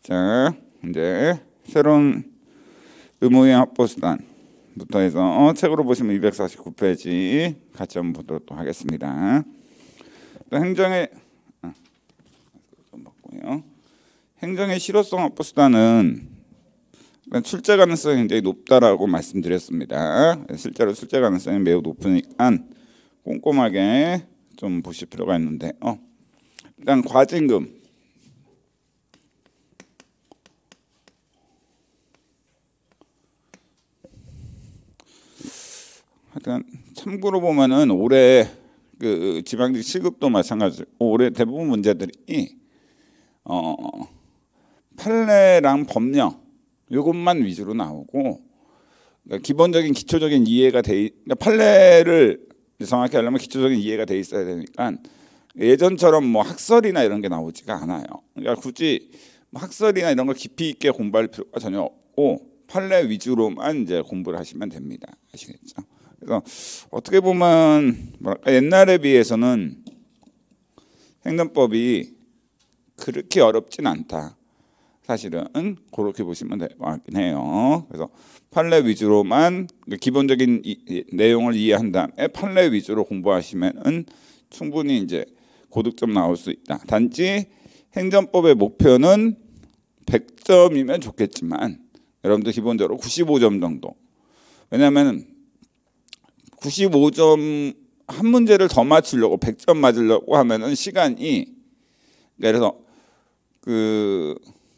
자, 이제 새로운 의무이행 확보수단부터 해서 책으로 보시면 249페이지 같이 한번 보도록 하겠습니다. 또 행정의 실효성 확보수단은 출제 가능성이 굉장히 높다라고 말씀드렸습니다. 실제로 출제 가능성이 매우 높으니까 꼼꼼하게 좀 보실 필요가 있는데, 일단 과징금. 하여튼 참고로 보면은 올해 그 지방직 시급도 마찬가지고 올해 대부분 문제들이 판례랑 법령 이것만 위주로 나오고, 그러니까 기본적인 기초적인 이해가 그러니까 판례를 정확히 하려면 기초적인 이해가 돼 있어야 되니까 예전처럼 뭐 학설이나 이런 게 나오지가 않아요. 그러니까 굳이 학설이나 이런 걸 깊이 있게 공부할 필요가 전혀 없고 판례 위주로만 이제 공부를 하시면 됩니다. 아시겠죠? 그래서 어떻게 보면 뭐랄까 옛날에 비해서는 행정법이 그렇게 어렵진 않다. 사실은 그렇게 보시면 될 것 같긴 해요. 그래서 판례 위주로만 기본적인 내용을 이해한 다음에 판례 위주로 공부하시면은 충분히 이제 고득점 나올 수 있다. 단지 행정법의 목표는 100점이면 좋겠지만 여러분들 기본적으로 95점 정도. 왜냐하면 95점 한 문제를 더 맞추려고 100점 맞으려고 하면은 시간이, 그래서 그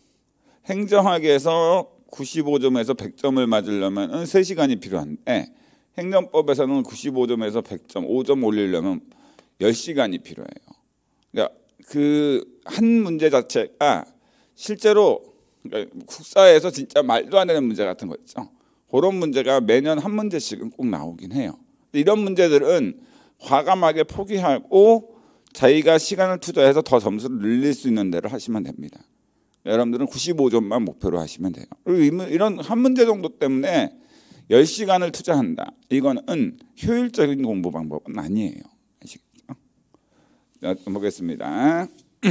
행정학에서 95점에서 100점을 맞으려면 3시간이 필요한데 행정법에서는 95점에서 100점, 5점 올리려면 10시간이 필요해요. 그러니까 그 한 문제 자체가 실제로 그러니까 국사에서 진짜 말도 안 되는 문제 같은 거 있죠. 그런 문제가 매년 한 문제씩은 꼭 나오긴 해요. 이런 문제들은 과감하게 포기하고 자기가 시간을 투자해서 더 점수를 늘릴 수 있는 데를 하시면 됩니다. 여러분들은 95점만 목표로 하시면 돼요. 그리고 이런 한 문제 정도 때문에 10시간을 투자한다. 이거는 효율적인 공부 방법은 아니에요. 아시겠죠? 자, 보겠습니다.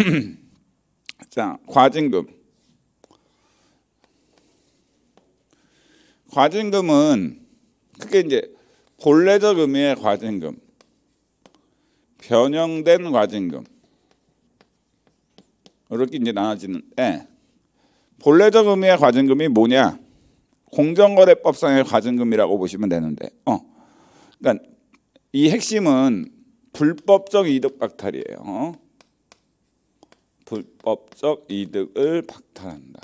자, 과징금. 과징금은 크게 이제 본래적 의미의 과징금, 변형된 과징금 이렇게 이제 나눠지는데, 본래적 의미의 과징금이 뭐냐? 공정거래법상의 과징금이라고 보시면 되는데, 그러니까 이 핵심은 불법적 이득 박탈이에요. 불법적 이득을 박탈한다.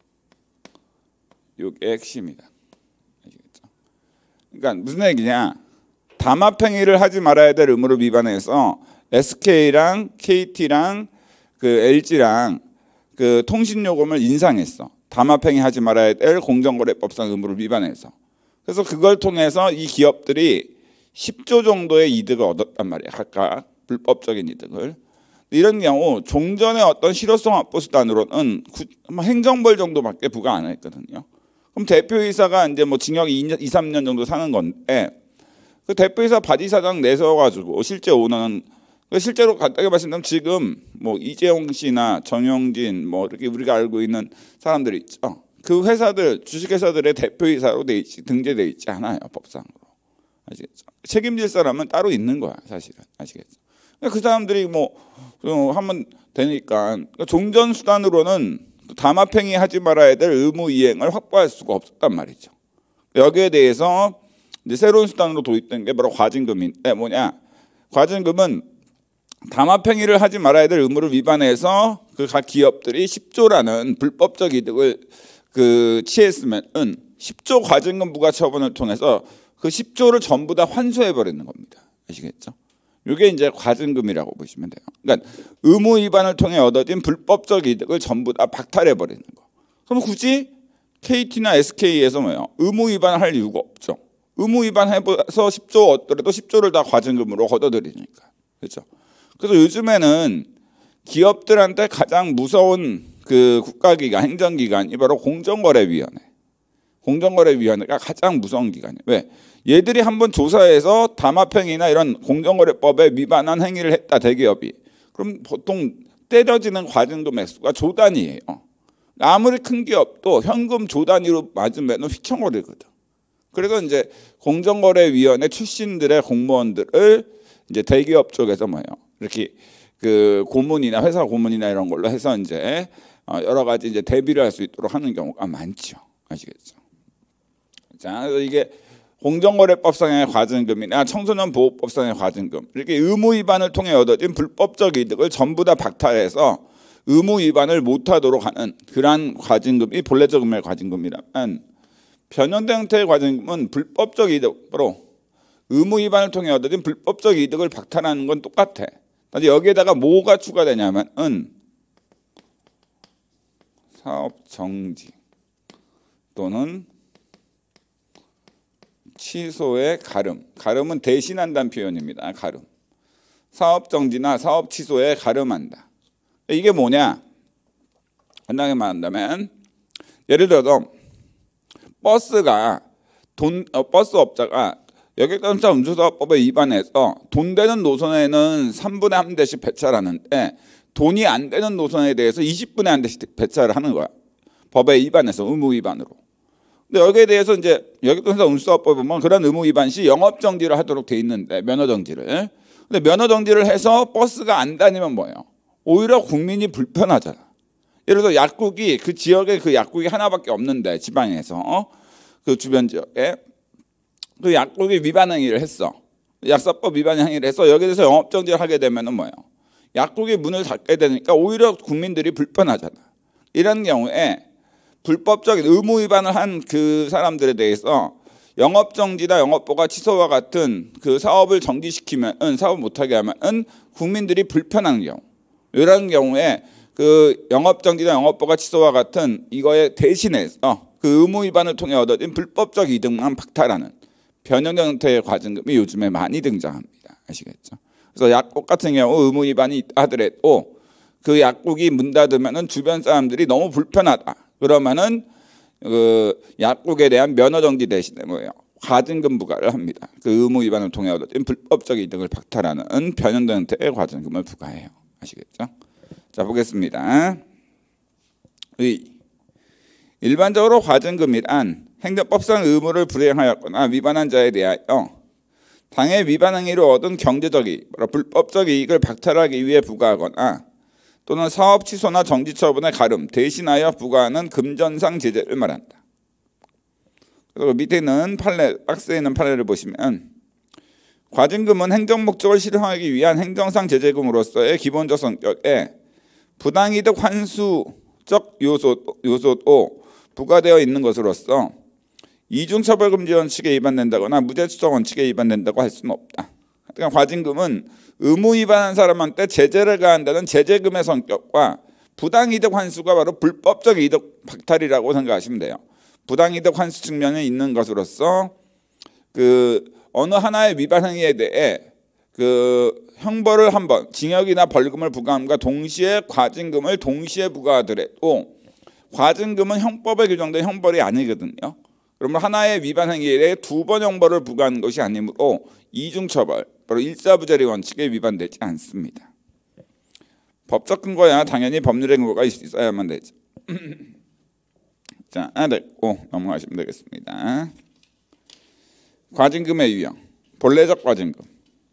이게 핵심이다. 아시겠죠? 그러니까 무슨 얘기냐? 담합행위를 하지 말아야 될 의무를 위반해서 SK랑 KT랑 그 LG랑 그 통신요금을 인상했어. 담합행위 하지 말아야 될 공정거래법상 의무를 위반해서. 그래서 그걸 통해서 이 기업들이 10조 정도의 이득을 얻었단 말이야. 각각 불법적인 이득을. 이런 경우 종전의 어떤 실효성 확보 수단으로는 행정벌 정도밖에 부과 안 했거든요. 그럼 대표이사가 이제 뭐 징역 2, 3년 정도 사는 건데, 그 대표이사 바지사장 내세워가지고 실제 오너는, 실제로 간단하게 말씀드리면 지금 뭐 이재용 씨나 정영진 뭐 이렇게 우리가 알고 있는 사람들이 있죠. 그 회사들, 주식회사들의 대표이사로 등재돼 있지 않아요, 법상으로. 아시겠죠? 책임질 사람은 따로 있는 거야, 사실은. 아시겠죠? 그 사람들이 뭐 하면 되니까, 종전 수단으로는 담합행위 하지 말아야 될 의무 이행을 확보할 수가 없었단 말이죠. 여기에 대해서 이제 새로운 수단으로 도입된 게 바로 과징금인데, 뭐냐? 과징금은 담합행위를 하지 말아야 될 의무를 위반해서 그 각 기업들이 10조라는 불법적 이득을 취했으면은 10조 과징금 부과 처분을 통해서 그 10조를 전부 다 환수해 버리는 겁니다. 아시겠죠? 이게 이제 과징금이라고 보시면 돼요. 그러니까 의무 위반을 통해 얻어진 불법적 이득을 전부 다 박탈해 버리는 거. 그럼 굳이 KT나 SK에서 뭐예요? 의무 위반을 할 이유가 없죠. 의무 위반해서 10조 얻더라도 10조를 다 과징금으로 걷어들이니까. 그렇죠? 그래서 요즘에는 기업들한테 가장 무서운 그 국가기관, 행정기관이 바로 공정거래위원회. 공정거래위원회가 가장 무서운 기관이에요. 왜? 얘들이 한번 조사해서 담합행위나 이런 공정거래법에 위반한 행위를 했다, 대기업이. 그럼 보통 때려지는 과징금 액수가 조 단위예요. 아무리 큰 기업도 현금 조 단위로 맞으면 휘청거리거든. 그래서 이제 공정거래위원회 출신들의 공무원들을 이제 대기업 쪽에서 뭐예요? 이렇게 그 고문이나 회사 고문이나 이런 걸로 해서 이제 여러 가지 이제 대비를 할 수 있도록 하는 경우가 많죠. 아시겠죠? 자, 이게 공정거래법상의 과징금이나 청소년보호법상의 과징금, 이렇게 의무 위반을 통해 얻어진 불법적 이득을 전부 다 박탈해서 의무 위반을 못하도록 하는 그러한 과징금이 본래적 의무의 과징금이라면, 변형된 형태의 과징금은 불법적 이득으로 의무 위반을 통해 얻어진 불법적 이득을 박탈하는 건 똑같아. 근데 여기에다가 뭐가 추가되냐면은 사업 정지 또는 취소의 가름. 가름은 대신한다는 표현입니다. 가름. 사업 정지나 사업 취소에 가름한다. 이게 뭐냐? 간단하게 말한다면, 예를 들어서 버스가 버스 업자가 여객단차 운수사업법에 위반해서 돈 되는 노선에는 3분의 1대씩 배차를 하는데 돈이 안 되는 노선에 대해서 20분의 1대씩 배차를 하는 거야. 법에 위반해서 의무 위반으로. 근데 여기에 대해서 이제 여객단차 운수사업법에 보면 그런 의무 위반 시 영업 정지를 하도록 돼 있는데, 면허 정지를. 근데 면허 정지를 해서 버스가 안 다니면 뭐예요? 오히려 국민이 불편하잖아. 예를 들어 약국이 그 지역에 그 약국이 하나밖에 없는데, 지방에서 그 주변 지역에 그 약국이 위반 행위를 했어. 약사법 위반 행위를 해서 여기에 대해서 영업 정지를 하게 되면은 뭐예요? 약국이 문을 닫게 되니까 오히려 국민들이 불편하잖아. 이런 경우에 불법적인 의무 위반을 한 그 사람들에 대해서 영업 정지나 영업보가 취소와 같은 그 사업을 정지시키면, 사업 못하게 하면은 국민들이 불편한 경우, 이런 경우에 그 영업 정지나 영업보가 취소와 같은 이거에 대신해서 그 의무 위반을 통해 얻어진 불법적 이득만 박탈하는 변형된 형태의 과징금이 요즘에 많이 등장합니다. 아시겠죠? 그래서 약국 같은 경우 의무 위반이 있다 하더라도 그 약국이 문 닫으면은 주변 사람들이 너무 불편하다. 그러면은 그 약국에 대한 면허 정지 대신에 뭐예요? 과징금 부과를 합니다. 그 의무 위반을 통해 얻어진 불법적 이득을 박탈하는 변형된 형태의 과징금을 부과해요. 아시겠죠? 자, 보겠습니다. 일반적으로 과징금이란 행정법상 의무를 불이행하였거나 위반한 자에 대하여 당해 위반 행위로 얻은 경제적 이익, 불법적 이익을 박탈하기 위해 부과하거나 또는 사업 취소나 정지 처분의 가름 대신하여 부과하는 금전상 제재를 말한다. 그리고 밑에 있는 판례, 박스에 있는 판례를 보시면, 과징금은 행정 목적을 실행하기 위한 행정상 제재금으로서의 기본적 성격에 부당이득 환수적 요소도 부과되어 있는 것으로서 이중처벌금지 원칙에 위반된다거나 무죄추정 원칙에 위반된다고 할 수는 없다. 그러니까 과징금은 의무 위반한 사람한테 제재를 가한다는 제재금의 성격과 부당이득 환수가 바로 불법적 이득 박탈이라고 생각하시면 돼요. 부당이득 환수 측면이 있는 것으로서 그 어느 하나의 위반 행위에 대해 그 형벌을 한 번, 징역이나 벌금을 부과함과 동시에 과징금을 동시에 부과하더라도 과징금은 형법에 규정된 형벌이 아니거든요. 그러면 하나의 위반 행위에 대해 두 번 형벌을 부과하는 것이 아니므로 이중처벌, 바로 일사부재리 원칙에 위반되지 않습니다. 법적 근거야 당연히 법률의 근거가 있어야만 되죠. 자, 됐고 넘어가시면 되겠습니다. 과징금의 유형, 본래적 과징금.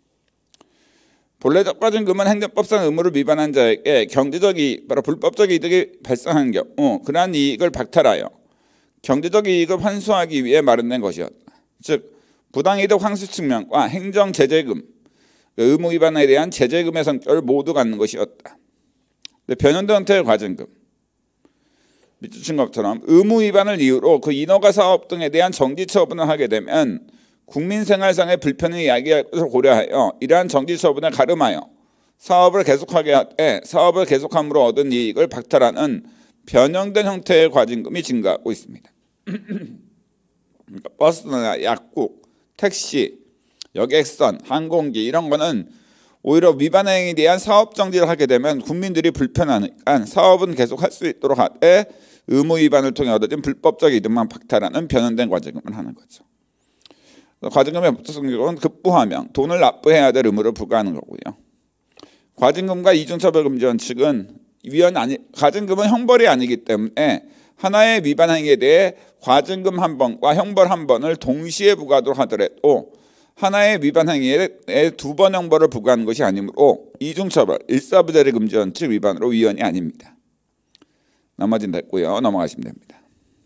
본래적 과징금은 행정법상 의무를 위반한 자에게 경제적 이익, 바로 불법적 이득이 발생한 경우 그러한 이익을 박탈하여 경제적 이익을 환수하기 위해 마련된 것이었다. 즉 부당이득 환수 측면과 행정제재금, 의무 위반에 대한 제재금의 성격을 모두 갖는 것이었다. 변형된 형태의 과징금, 밑에 친 것처럼 의무 위반을 이유로 그 인허가 사업 등에 대한 정지 처분을 하게 되면 국민 생활상의 불편을 야기할 것을 고려하여 이러한 정지 처분에 가름하여 사업을 계속하게 하되 사업을 계속함으로 얻은 이익을 박탈하는 변형된 형태의 과징금이 증가하고 있습니다. 그러니까 버스나 약국, 택시, 여객선, 항공기 이런 거는 오히려 위반 행위에 대한 사업 정지를 하게 되면 국민들이 불편하니까 사업은 계속할 수 있도록 하되 의무 위반을 통해 얻어진 불법적 이득만 박탈하는 변형된 과징금을 하는 거죠. 과징금의 법적 성격은 급부하명, 돈을 납부해야 될 의무를 부과하는 거고요. 과징금과 이중처벌금지 원칙은 가증금은 형벌이 아니기 때문에 하나의 위반 행위에 대해 과징금 한 번과 형벌 한 번을 동시에 부과하도록 하더라도 하나의 위반 행위에 2번 형벌을 부과하는 것이 아니므로 이중처벌, 일사부재리 금지 원칙 위반으로 위헌이 아닙니다. 나머지는 됐고요. 넘어가시면 됩니다.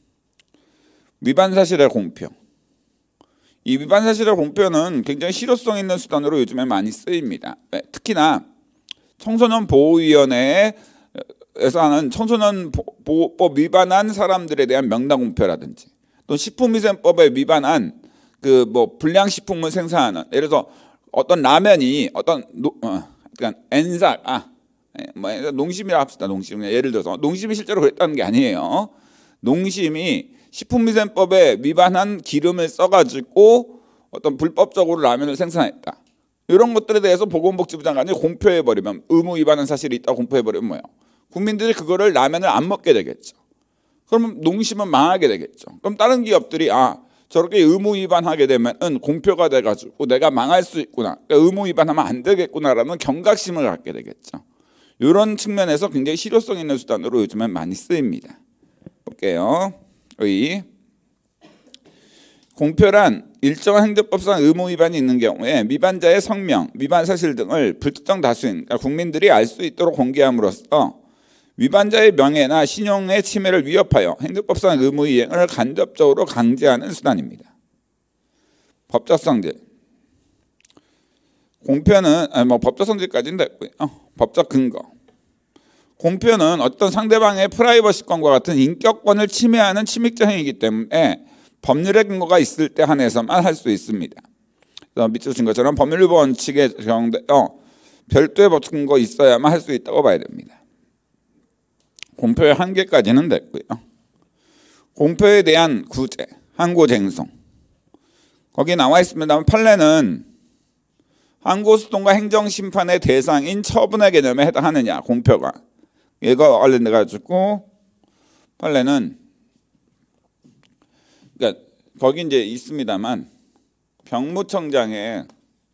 위반 사실의 공표. 이 위반 사실의 공표는 굉장히 실효성 있는 수단으로 요즘에 많이 쓰입니다. 특히나 청소년 보호위원회에서 하는 청소년 보호법 위반한 사람들에 대한 명단 공표라든지 또 식품위생법에 위반한 그 뭐 불량식품을 생산하는, 예를 들어서 어떤 라면이 그러니까 N삭 농심이라 합시다. 농심, 예를 들어서 농심이 실제로 그랬다는 게 아니에요. 농심이 식품위생법에 위반한 기름을 써가지고 어떤 불법적으로 라면을 생산했다. 이런 것들에 대해서 보건복지부 장관이 공표해버리면, 의무 위반한 사실이 있다고 공표해버리면 뭐예요? 국민들이 그거를 라면을 안 먹게 되겠죠. 그러면 농심은 망하게 되겠죠. 그럼 다른 기업들이 저렇게 의무 위반하게 되면은 공표가 돼가지고 내가 망할 수 있구나, 그러니까 의무 위반하면 안 되겠구나라는 경각심을 갖게 되겠죠. 이런 측면에서 굉장히 실효성 있는 수단으로 요즘엔 많이 쓰입니다. 볼게요. 공표란 일정한 행정법상 의무 위반이 있는 경우에 위반자의 성명, 위반 사실 등을 불특정 다수인, 그러니까 국민들이 알 수 있도록 공개함으로써 위반자의 명예나 신용의 침해를 위협하여 행정법상 의무 이행을 간접적으로 강제하는 수단입니다. 법적 성질. 공표는 법적 성질까지는 됐고요. 법적 근거. 공표는 어떤 상대방의 프라이버시권과 같은 인격권을 침해하는 침입적 행위이기 때문에 법률의 근거가 있을 때 한해서만 할 수 있습니다. 그래서 밑에 주신 것처럼 법률위반 원칙에 적용되어 별도의 법적 근거 있어야만 할 수 있다고 봐야 됩니다. 공표의 한계까지는 됐고요. 공표에 대한 구제, 항고쟁송. 거기 나와 있습니다만 판례는 항고소송과 행정심판의 대상인 처분의 개념에 해당하느냐, 공표가. 이거 관련돼가지고 판례는, 그러니까 거기 이제 있습니다만 병무청장의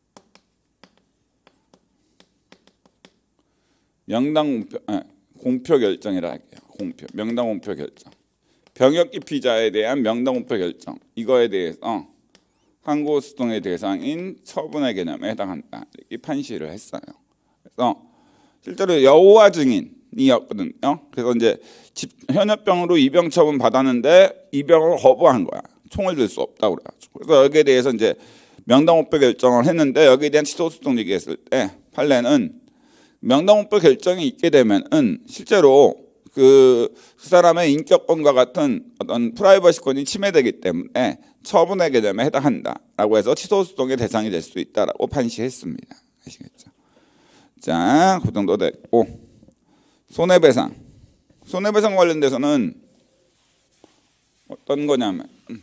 명당 공표 결정이라 할게요. 명당 공표 결정. 병역 기피자에 대한 명당 공표 결정. 이거에 대해서 항고소송의 대상인 처분의 개념에 해당한다. 이렇게 판시를 했어요. 그래서 실제로 여호와 증인이었거든요. 그래서 이제 현역병으로 입영 처분 받았는데 입영을 거부한 거야. 총을 들 수 없다고 그래가지고. 그래서 여기에 대해서 이제 명당 공표 결정을 했는데, 여기에 대한 취소 소송 얘기했을 때 판례는 명당 공표 결정이 있게 되면은 실제로 그 사람의 인격권과 같은 어떤 프라이버시권이 침해되기 때문에 처분의 개념에 해당한다라고 해서 취소 소송의 대상이 될 수 있다라고 판시했습니다. 아시겠죠? 자, 그 정도 됐고, 손해배상. 손해배상 관련돼서는 어떤 거냐면,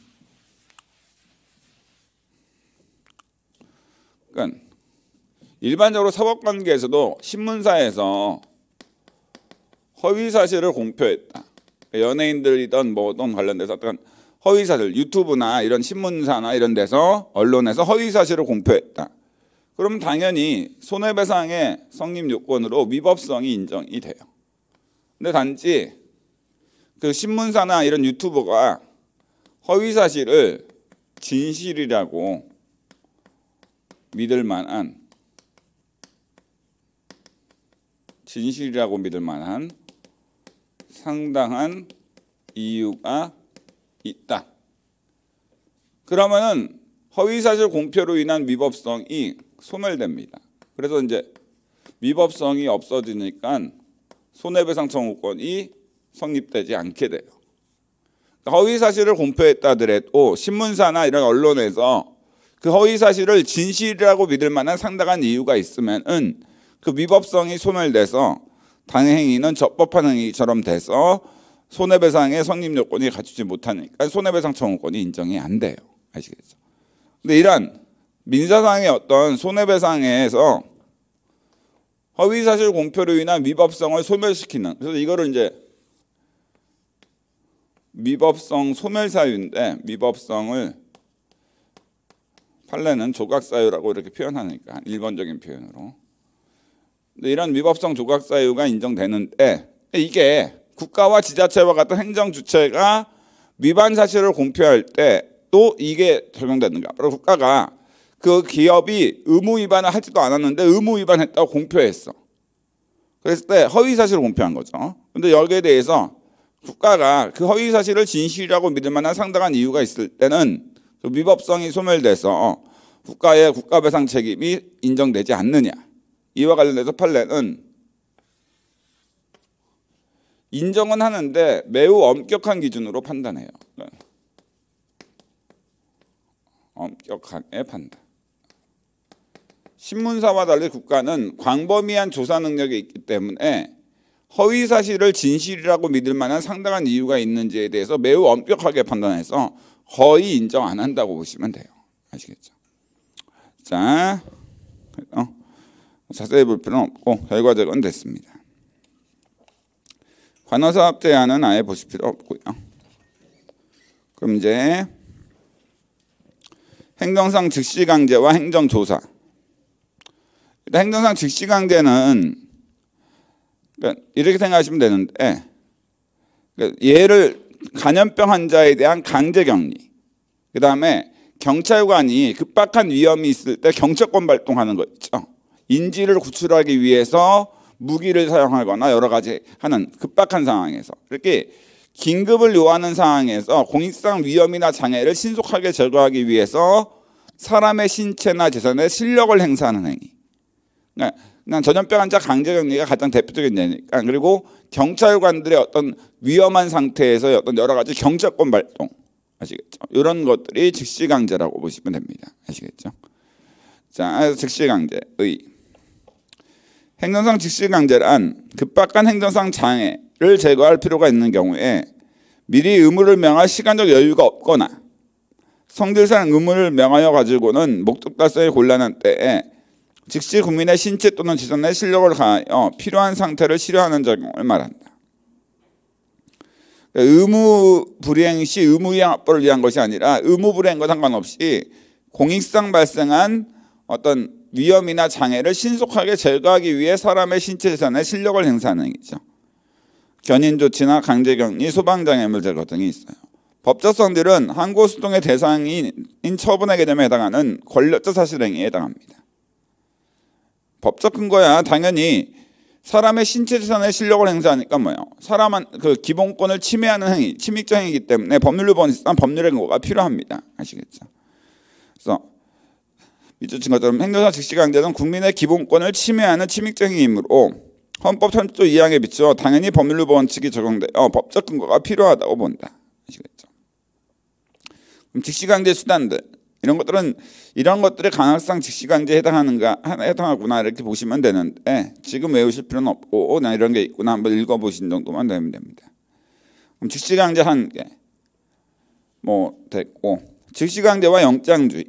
그러니까 일반적으로 사법관계에서도 신문사에서 허위 사실을 공표했다. 연예인들이든 뭐든 관련돼서 어떤 허위 사실, 유튜브나 이런 신문사나 이런 데서 언론에서 허위 사실을 공표했다. 그럼 당연히 손해배상의 성립 요건으로 위법성이 인정이 돼요. 근데 단지 그 신문사나 이런 유튜버가 허위 사실을 진실이라고 믿을 만한 상당한 이유가 있다. 그러면은 허위사실 공표로 인한 위법성이 소멸됩니다. 그래서 이제 위법성이 없어지니까 손해배상 청구권이 성립되지 않게 돼요. 허위사실을 공표했다 하더라도 신문사나 이런 언론에서 그 허위사실을 진실이라고 믿을 만한 상당한 이유가 있으면은 그 위법성이 소멸돼서 당행위는 적법한 행위처럼 돼서 손해배상의 성립 요건이 갖추지 못하니까 손해배상 청구권이 인정이 안 돼요. 아시겠죠? 근데 이런 민사상의 어떤 손해배상에서 허위사실 공표로 인한 위법성을 소멸시키는, 그래서 이거를 이제 위법성 소멸사유인데, 위법성을 판례는 조각사유라고 이렇게 표현하니까 일반적인 표현으로 이런 위법성 조각 사유가 인정되는데 이게 국가와 지자체와 같은 행정 주체가 위반 사실을 공표할 때 또 이게 적용되는가? 바로 국가가 그 기업이 의무 위반을 하지도 않았는데 의무 위반했다고 공표했어. 그랬을 때 허위 사실을 공표한 거죠. 근데 여기에 대해서 국가가 그 허위 사실을 진실이라고 믿을 만한 상당한 이유가 있을 때는 그 위법성이 소멸돼서 국가의 국가배상 책임이 인정되지 않느냐. 이와 관련해서 판례는 인정은 하는데 매우 엄격한 기준으로 판단해요. 엄격하게 판단. 신문사와 달리 국가는 광범위한 조사 능력이 있기 때문에 허위 사실을 진실이라고 믿을 만한 상당한 이유가 있는지에 대해서 매우 엄격하게 판단해서 거의 인정 안 한다고 보시면 돼요. 아시겠죠? 자, 자세히 볼 필요는 없고 결과적은 됐습니다. 관어사업 제한은 아예 보실 필요 없고요. 그럼 이제 행정상 즉시강제와 행정조사. 일단 행정상 즉시강제는 그러니까 이렇게 생각하시면 되는데 그러니까 얘를 간염병 환자에 대한 강제격리, 그 다음에 경찰관이 급박한 위험이 있을 때 경찰권 발동하는 거 있죠. 인지를 구출하기 위해서 무기를 사용하거나 여러 가지 하는 급박한 상황에서 이렇게 긴급을 요하는 상황에서 공익상 위험이나 장애를 신속하게 제거하기 위해서 사람의 신체나 재산에 실력을 행사하는 행위. 그러니까 전염병 환자 강제격리가 가장 대표적인 예니까. 그리고 경찰관들의 어떤 위험한 상태에서 어떤 여러 가지 경찰권 발동, 아시겠죠? 이런 것들이 즉시강제라고 보시면 됩니다. 아시겠죠? 자, 즉시강제의 행정상 즉시강제란 급박한 행정상 장애를 제거할 필요가 있는 경우에 미리 의무를 명할 시간적 여유가 없거나 성질상 의무를 명하여 가지고는 목적 달성이 곤란한 때에 즉시 국민의 신체 또는 재산에 실력을 가하여 필요한 상태를 치료하는 적용을 말한다. 의무 불이행 시 의무이행 확보를 위한 것이 아니라 의무 불이행과 상관없이 공익상 발생한 어떤 위험이나 장애를 신속하게 제거하기 위해 사람의 신체 재산에 실력을 행사하는 얘기죠. 견인 조치나 강제격리, 소방장애물 제거 등이 있어요. 법적 성질은 항고소송의 대상인 처분의 개념에 해당하는 권력적 사실행위에 해당합니다. 법적 근거야 당연히 사람의 신체 재산의 실력을 행사하니까 뭐예요? 사람은 그 기본권을 침해하는 행위, 침입적 행위이기 때문에 법률로 본상 법률의 근거가 필요합니다. 아시겠죠? 그래서 밑줄 친 것처럼 행정상 즉시강제는 국민의 기본권을 침해하는 침입적 행위이므로 헌법 30조 2항에 비추어 당연히 법률로 원칙이 적용되어 법적 근거가 필요하다고 본다. 아시겠죠? 그럼 즉시강제 수단들 이런 것들이 강학상 즉시강제에 해당하구나 이렇게 보시면 되는데 지금 외우실 필요는 없고 그냥 이런 게 있구나 한번 읽어보신 정도만 되면 됩니다. 그럼 즉시강제 한 개 뭐 됐고 즉시강제와 영장주의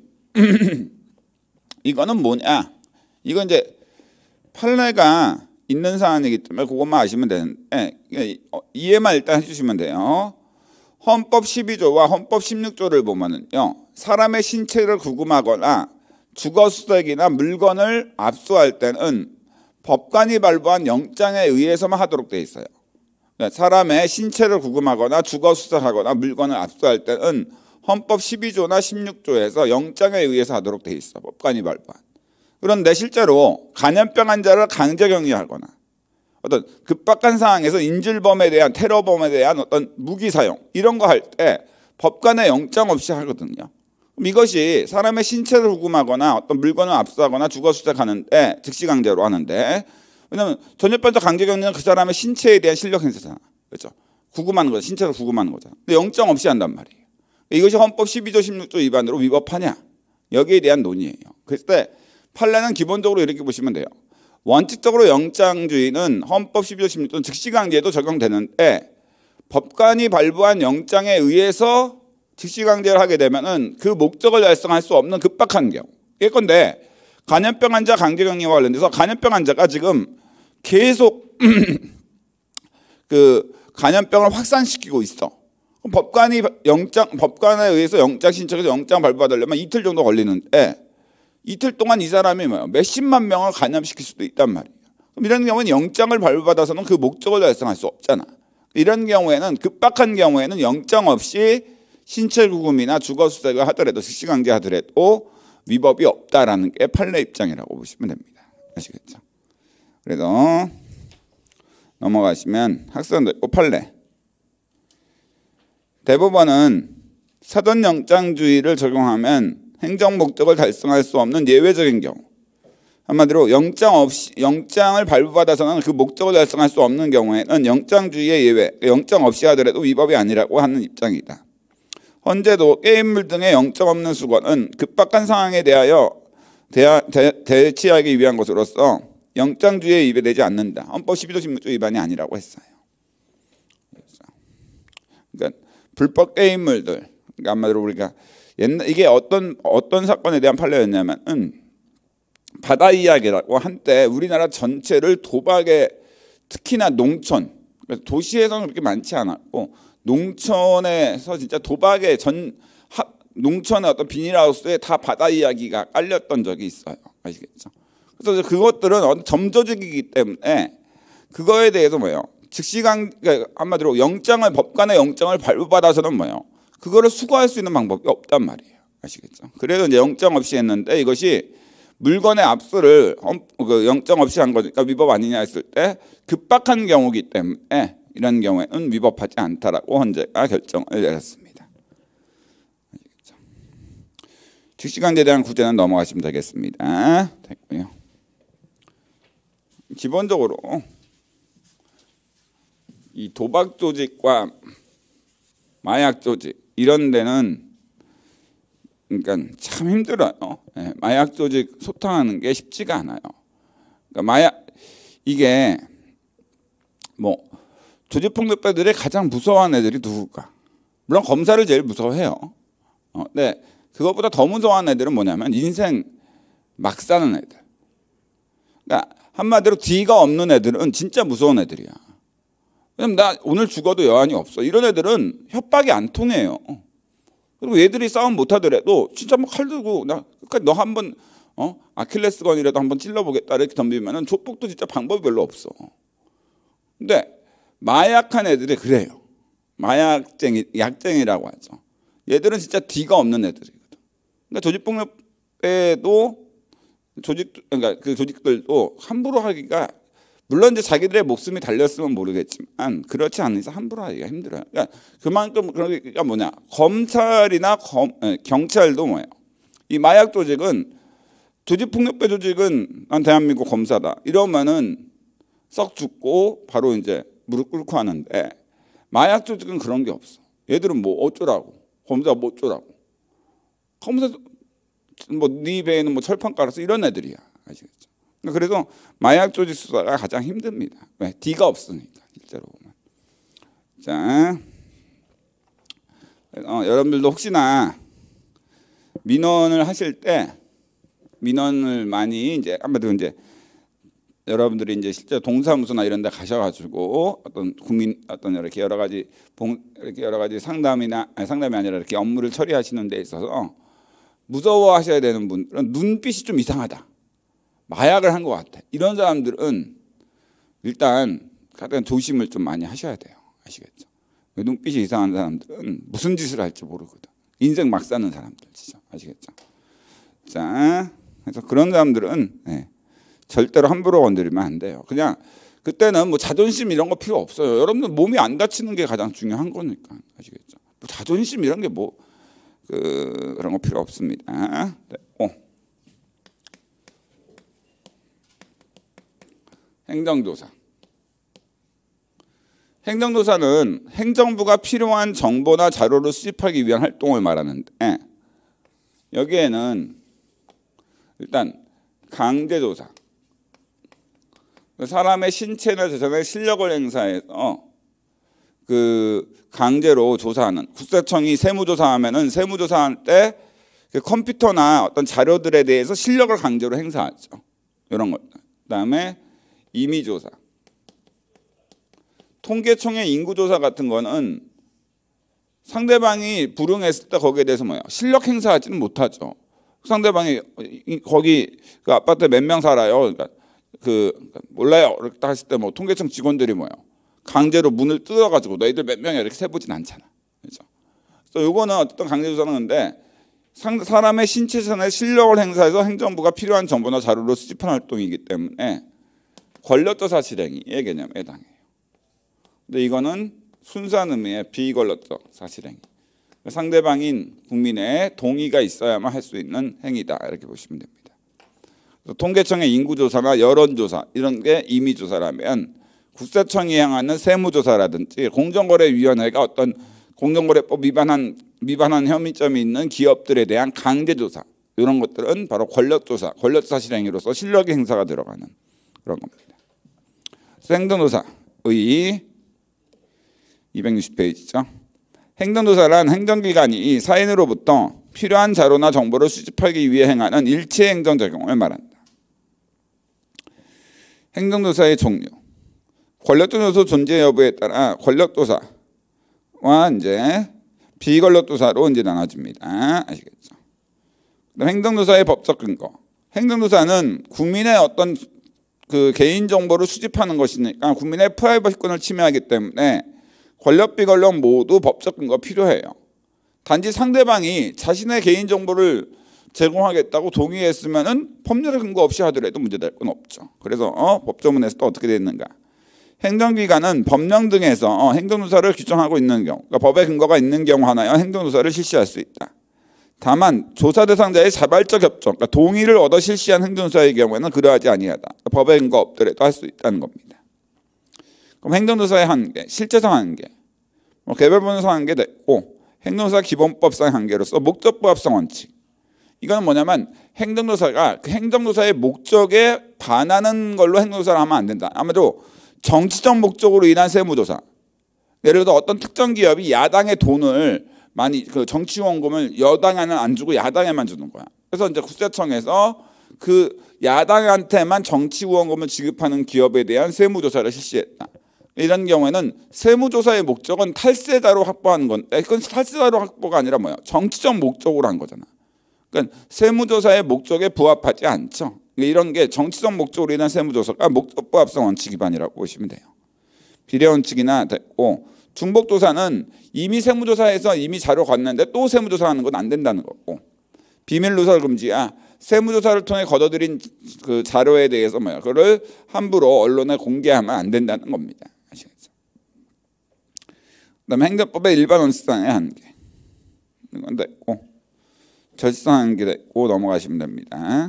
이거는 뭐냐? 이건 이제 판례가 있는 사안이기 때문에 그것만 아시면 되는데 이해만 일단 해주시면 돼요. 헌법 12조와 헌법 16조를 보면은요. 사람의 신체를 구금하거나 주거수색이나 물건을 압수할 때는 법관이 발부한 영장에 의해서만 하도록 되어 있어요. 사람의 신체를 구금하거나 주거수색하거나 물건을 압수할 때는 헌법 12조나 16조에서 영장에 의해서 하도록 되어 있어. 법관이 발부한. 그런데 실제로 간염병 환자를 강제격리하거나 어떤 급박한 상황에서 인질범에 대한 테러범에 대한 어떤 무기 사용 이런 거 할 때 법관의 영장 없이 하거든요. 그럼 이것이 사람의 신체를 구금하거나 어떤 물건을 압수하거나 주거수색하는데 즉시강제로 하는데 왜냐하면 전염병자 강제격리는 그 사람의 신체에 대한 실력 행사잖아. 그렇죠? 구금하는 거죠. 신체를 구금하는 거잖아. 근데 영장 없이 한단 말이에요. 이것이 헌법 12조 16조 위반으로 위법하냐? 여기에 대한 논의예요. 그랬을 때 판례는 기본적으로 이렇게 보시면 돼요. 원칙적으로 영장주의는 헌법 12조 16조는 즉시강제에도 적용되는데 법관이 발부한 영장에 의해서 즉시강제를 하게 되면은 그 목적을 달성할 수 없는 급박한 경우. 예컨대 간염병 환자 강제격리와 관련돼서 간염병 환자가 지금 계속 그 간염병을 확산시키고 있어. 법관에 의해서 영장 신청해서 영장 발부받으려면 이틀 정도 걸리는데 이틀 동안 이 사람이 몇십만 명을 감염시킬 수도 있단 말이에요. 그럼 이런 경우는 영장을 발부받아서는 그 목적을 달성할 수 없잖아. 이런 경우에는 급박한 경우에는 영장 없이 신체 구금이나 주거 수색을 하더라도 즉시강제 하더라도 위법이 없다라는 게 판례 입장이라고 보시면 됩니다. 아시겠죠? 그래서 넘어가시면 학설도 있고 판례. 대법원은 사전 영장주의를 적용하면 행정 목적을 달성할 수 없는 예외적인 경우, 한마디로 영장을 발부받아서는 그 목적을 달성할 수 없는 경우에는 영장주의의 예외, 영장 없이 하더라도 위법이 아니라고 하는 입장이다. 헌재도 게임물 등의 영장 없는 수거는 급박한 상황에 대하여 대치하기 위한 것으로서 영장주의에 위배되지 않는다. 헌법 12조 16조 위반이 아니라고 했어요. 그러니까 불법 게임물들, 그러니까 한마디로 우리가 이게 어떤 사건에 대한 판례였냐면은 바다 이야기라고 한때 우리나라 전체를 도박에, 특히나 농촌, 도시에서는 그렇게 많지 않았고 농촌에서 진짜 도박에 농촌의 어떤 비닐하우스에 다 바다 이야기가 깔렸던 적이 있어요. 아시겠죠? 그래서 그것들은 점조직이기 때문에 그거에 대해서 뭐예요? 그러니까 한마디로 법관의 영장을 발부받아서는 뭐예요? 그거를 수거할 수 있는 방법이 없단 말이에요. 아시겠죠? 그래서 이제 영장 없이 했는데 이것이 물건의 압수를 영장 없이 한 거니까 위법 아니냐 했을 때 급박한 경우이기 때문에 이런 경우에는 위법하지 않다라고 헌재가 결정을 내렸습니다. 아시겠죠? 즉시강제에 대한 구제는 넘어가시면 되겠습니다. 됐고요. 기본적으로 이 도박 조직과 마약 조직 이런 데는 그러니까 참 힘들어요. 마약 조직 소탕하는 게 쉽지가 않아요. 그러니까 이게 뭐 조직폭력배들이 가장 무서워하는 애들이 누굴까? 물론 검사를 제일 무서워해요. 근데 그것보다 더 무서워하는 애들은 뭐냐면 인생 막 사는 애들. 그러니까 한마디로 D가 없는 애들은 진짜 무서운 애들이야. 왜냐면 나 오늘 죽어도 여한이 없어. 이런 애들은 협박이 안 통해요. 그리고 얘들이 싸움 못하더라도 진짜 뭐 칼 들고 나 끝까지 너 한번 아킬레스건이라도 한번 찔러보겠다 이렇게 덤비면은 족복도 진짜 방법이 별로 없어. 근데 마약한 애들이 그래요. 약쟁이라고 하죠. 얘들은 진짜 D가 없는 애들이거든. 그러니까 조직폭력배도 그러니까 그 조직들도 함부로 하기가, 물론 이제 자기들의 목숨이 달렸으면 모르겠지만 그렇지 않은 이상 함부로 하기가 힘들어요. 그러니까 그만큼 그러니까 뭐냐, 검찰이나 경찰도 뭐예요? 이 마약 조직은, 조직폭력배 조직은 난 대한민국 검사다 이러면은 썩 죽고 바로 이제 무릎 꿇고 하는데 마약 조직은 그런 게 없어. 얘들은 뭐 어쩌라고, 검사 뭐 어쩌라고, 검사 뭐 네 배에는 뭐 철판 깔아서 이런 애들이야. 아시겠죠? 그래서 마약 조직 수사가 가장 힘듭니다. 왜? D가 없으니까 실제로 보면. 자, 여러분들도 혹시나 민원을 하실 때 민원을 많이 이제 한마디로 이제 여러분들이 이제 실제 동사무소나 이런 데 가셔가지고 어떤 이렇게 여러 가지 상담이 아니라 이렇게 업무를 처리하시는 데 있어서 무서워하셔야 되는 분들은 눈빛이 좀 이상하다, 마약을 한 것 같아, 이런 사람들은 일단 가장 조심을 좀 많이 하셔야 돼요. 아시겠죠? 눈빛이 이상한 사람들은 무슨 짓을 할지 모르거든. 인생 막 사는 사람들이죠. 아시겠죠? 자, 그래서 그런 사람들은 절대로 함부로 건드리면 안 돼요. 그냥 그때는 뭐 자존심 이런 거 필요 없어요. 여러분들 몸이 안 다치는 게 가장 중요한 거니까. 아시겠죠? 뭐 자존심 이런 게 뭐 그런 거 필요 없습니다. 행정조사. 행정조사는 행정부가 필요한 정보나 자료를 수집하기 위한 활동을 말하는데, 여기에는 일단 강제조사, 사람의 신체나 재산의 실력을 행사해서 그 강제로 조사하는, 국세청이 세무조사하면은 세무조사할 때 그 컴퓨터나 어떤 자료들에 대해서 실력을 강제로 행사하죠. 이런 것. 그다음에 임의조사, 통계청의 인구조사 같은 거는 상대방이 불응했을 때 거기에 대해서 뭐예요? 실력 행사하지는 못하죠. 상대방이 거기 그 아파트에 몇 명 살아요. 그러니까 몰라요 이렇게 딱 했을 때 뭐 통계청 직원들이 뭐요 강제로 문을 뜯어가지고 너희들 몇 명이야 이렇게 세보진 않잖아. 그렇죠? 그래서 요거는 어떤 강제조사는 근데 사람의 신체상의 실력을 행사해서 행정부가 필요한 정보나 자료를 수집하는 활동이기 때문에 권력조사 실행의 개념에 해당해요. 근데 이거는 순수한 의미의 비권력조사 실행. 상대방인 국민의 동의가 있어야만 할 수 있는 행위다 이렇게 보시면 됩니다. 통계청의 인구조사나 여론조사 이런 게 임의조사라면 국세청이 향하는 세무조사라든지 공정거래위원회가 어떤 공정거래법 위반한 혐의점이 있는 기업들에 대한 강제조사 이런 것들은 바로 권력조사 실행으로서 실력의 행사가 들어가는 그런 겁니다. 행정조사의 260페이지죠. 행정조사란 행정기관이 사인으로부터 필요한 자료나 정보를 수집하기 위해 행하는 일체 행정작용을 말한다. 행정조사의 종류. 권력조사 존재 여부에 따라 권력조사와 이제 비권력조사로 이제 나눠집니다. 아시겠죠? 그다음 행정조사의 법적 근거. 행정조사는 국민의 어떤 개인 정보를 수집하는 것이니까 국민의 프라이버시권을 침해하기 때문에 권력 비권력 모두 법적 근거가 필요해요. 단지 상대방이 자신의 개인 정보를 제공하겠다고 동의했으면은 법률의 근거 없이 하더라도 문제될 건 없죠. 그래서 법조문에서 또 어떻게 됐는가? 행정기관은 법령 등에서 행정조사를 규정하고 있는 경우, 그러니까 법의 근거가 있는 경우 하나여 행정조사를 실시할 수 있다. 다만 조사 대상자의 자발적 협조, 그러니까 동의를 얻어 실시한 행정조사의 경우에는 그러하지 아니하다. 그러니까 법의 근거 없더라도 할 수 있다는 겁니다. 그럼 행정조사의 한계, 실체상 한계, 개별분석 한계 됐고 행정조사 기본법상 한계로서 목적부 합성 원칙. 이건 뭐냐면 행정조사가 그 행정조사의 목적에 반하는 걸로 행정조사를 하면 안 된다. 아무래도 정치적 목적으로 인한 세무조사. 예를 들어 어떤 특정 기업이 야당의 돈을 많이 정치 후원금을 여당에는 안 주고 야당에만 주는 거야. 그래서 이제 국세청에서 그 야당한테만 정치 후원금을 지급하는 기업에 대한 세무조사를 실시했다. 이런 경우에는 세무조사의 목적은 탈세자로 확보하는 건데 그건 탈세자로 확보가 아니라 뭐야? 정치적 목적으로 한 거잖아. 그러니까 세무조사의 목적에 부합하지 않죠. 이런 게 정치적 목적으로 인한 세무조사가 목적부 합성 원칙 위반이라고 보시면 돼요. 비례 원칙이나 됐고 중복조사는 이미 세무조사에서 이미 자료 갔는데 또 세무조사하는 건 안 된다는 거고 비밀누설 금지야. 세무조사를 통해 거둬들인 그 자료에 대해서 뭐야? 그걸 함부로 언론에 공개하면 안 된다는 겁니다. 아시겠죠? 그다음에 행정법의 일반 원칙상의 한계. 이건 됐고 절차상 한계 됐고 넘어가시면 됩니다.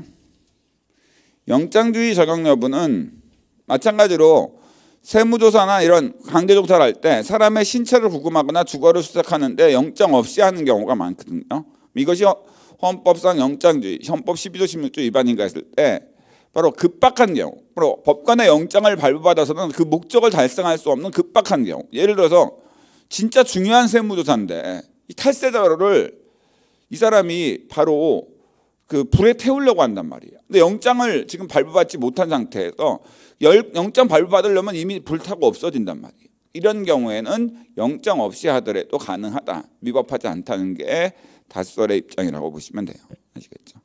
영장주의 적용 여부는 마찬가지로 세무조사나 이런 강제조사를 할 때 사람의 신체를 구금하거나 주거를 수색하는데 영장 없이 하는 경우가 많거든요. 이것이 헌법상 영장주의, 헌법 12조 16조 위반인가 했을 때 바로 급박한 경우, 바로 법관의 영장을 발부받아서는 그 목적을 달성할 수 없는 급박한 경우. 예를 들어서 진짜 중요한 세무조사인데 이 탈세자료를 이 사람이 바로 그 불에 태우려고 한단 말이에요. 근데 영장을 지금 발부받지 못한 상태에서 영장 발부받으려면 이미 불타고 없어진단 말이에요. 이런 경우에는 영장 없이 하더라도 가능하다. 위법하지 않다는 게 다수설의 입장이라고 보시면 돼요. 아시겠죠?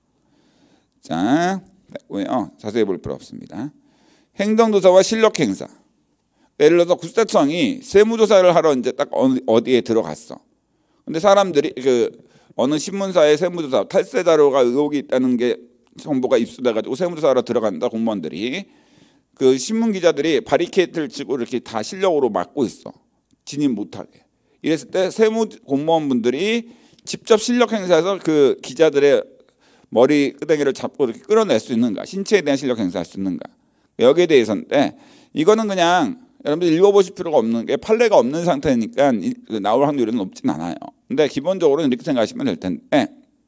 자, 됐고요. 자세히 볼 필요 없습니다. 행정조사와 실력행사. 예를 들어서 국세청이 세무조사를 하러 이제 딱 어디에 들어갔어. 근데 사람들이 어느 신문사의 세무조사 탈세 자료가 의혹이 있다는 게 정보가 입수돼가지고 세무조사하러 들어간다. 공무원들이 그 신문 기자들이 바리케이트를 치고 이렇게 다 실력으로 막고 있어. 진입 못하게. 이랬을 때 세무 공무원분들이 직접 실력 행사해서 그 기자들의 머리 끄댕이를 잡고 이렇게 끌어낼 수 있는가? 신체에 대한 실력 행사할 수 있는가? 여기에 대해서인데 이거는 그냥 여러분들 읽어보실 필요가 없는 게 판례가 없는 상태니까 나올 확률은 높진 않아요. 근데 기본적으로 이렇게 생각하시면 될 텐데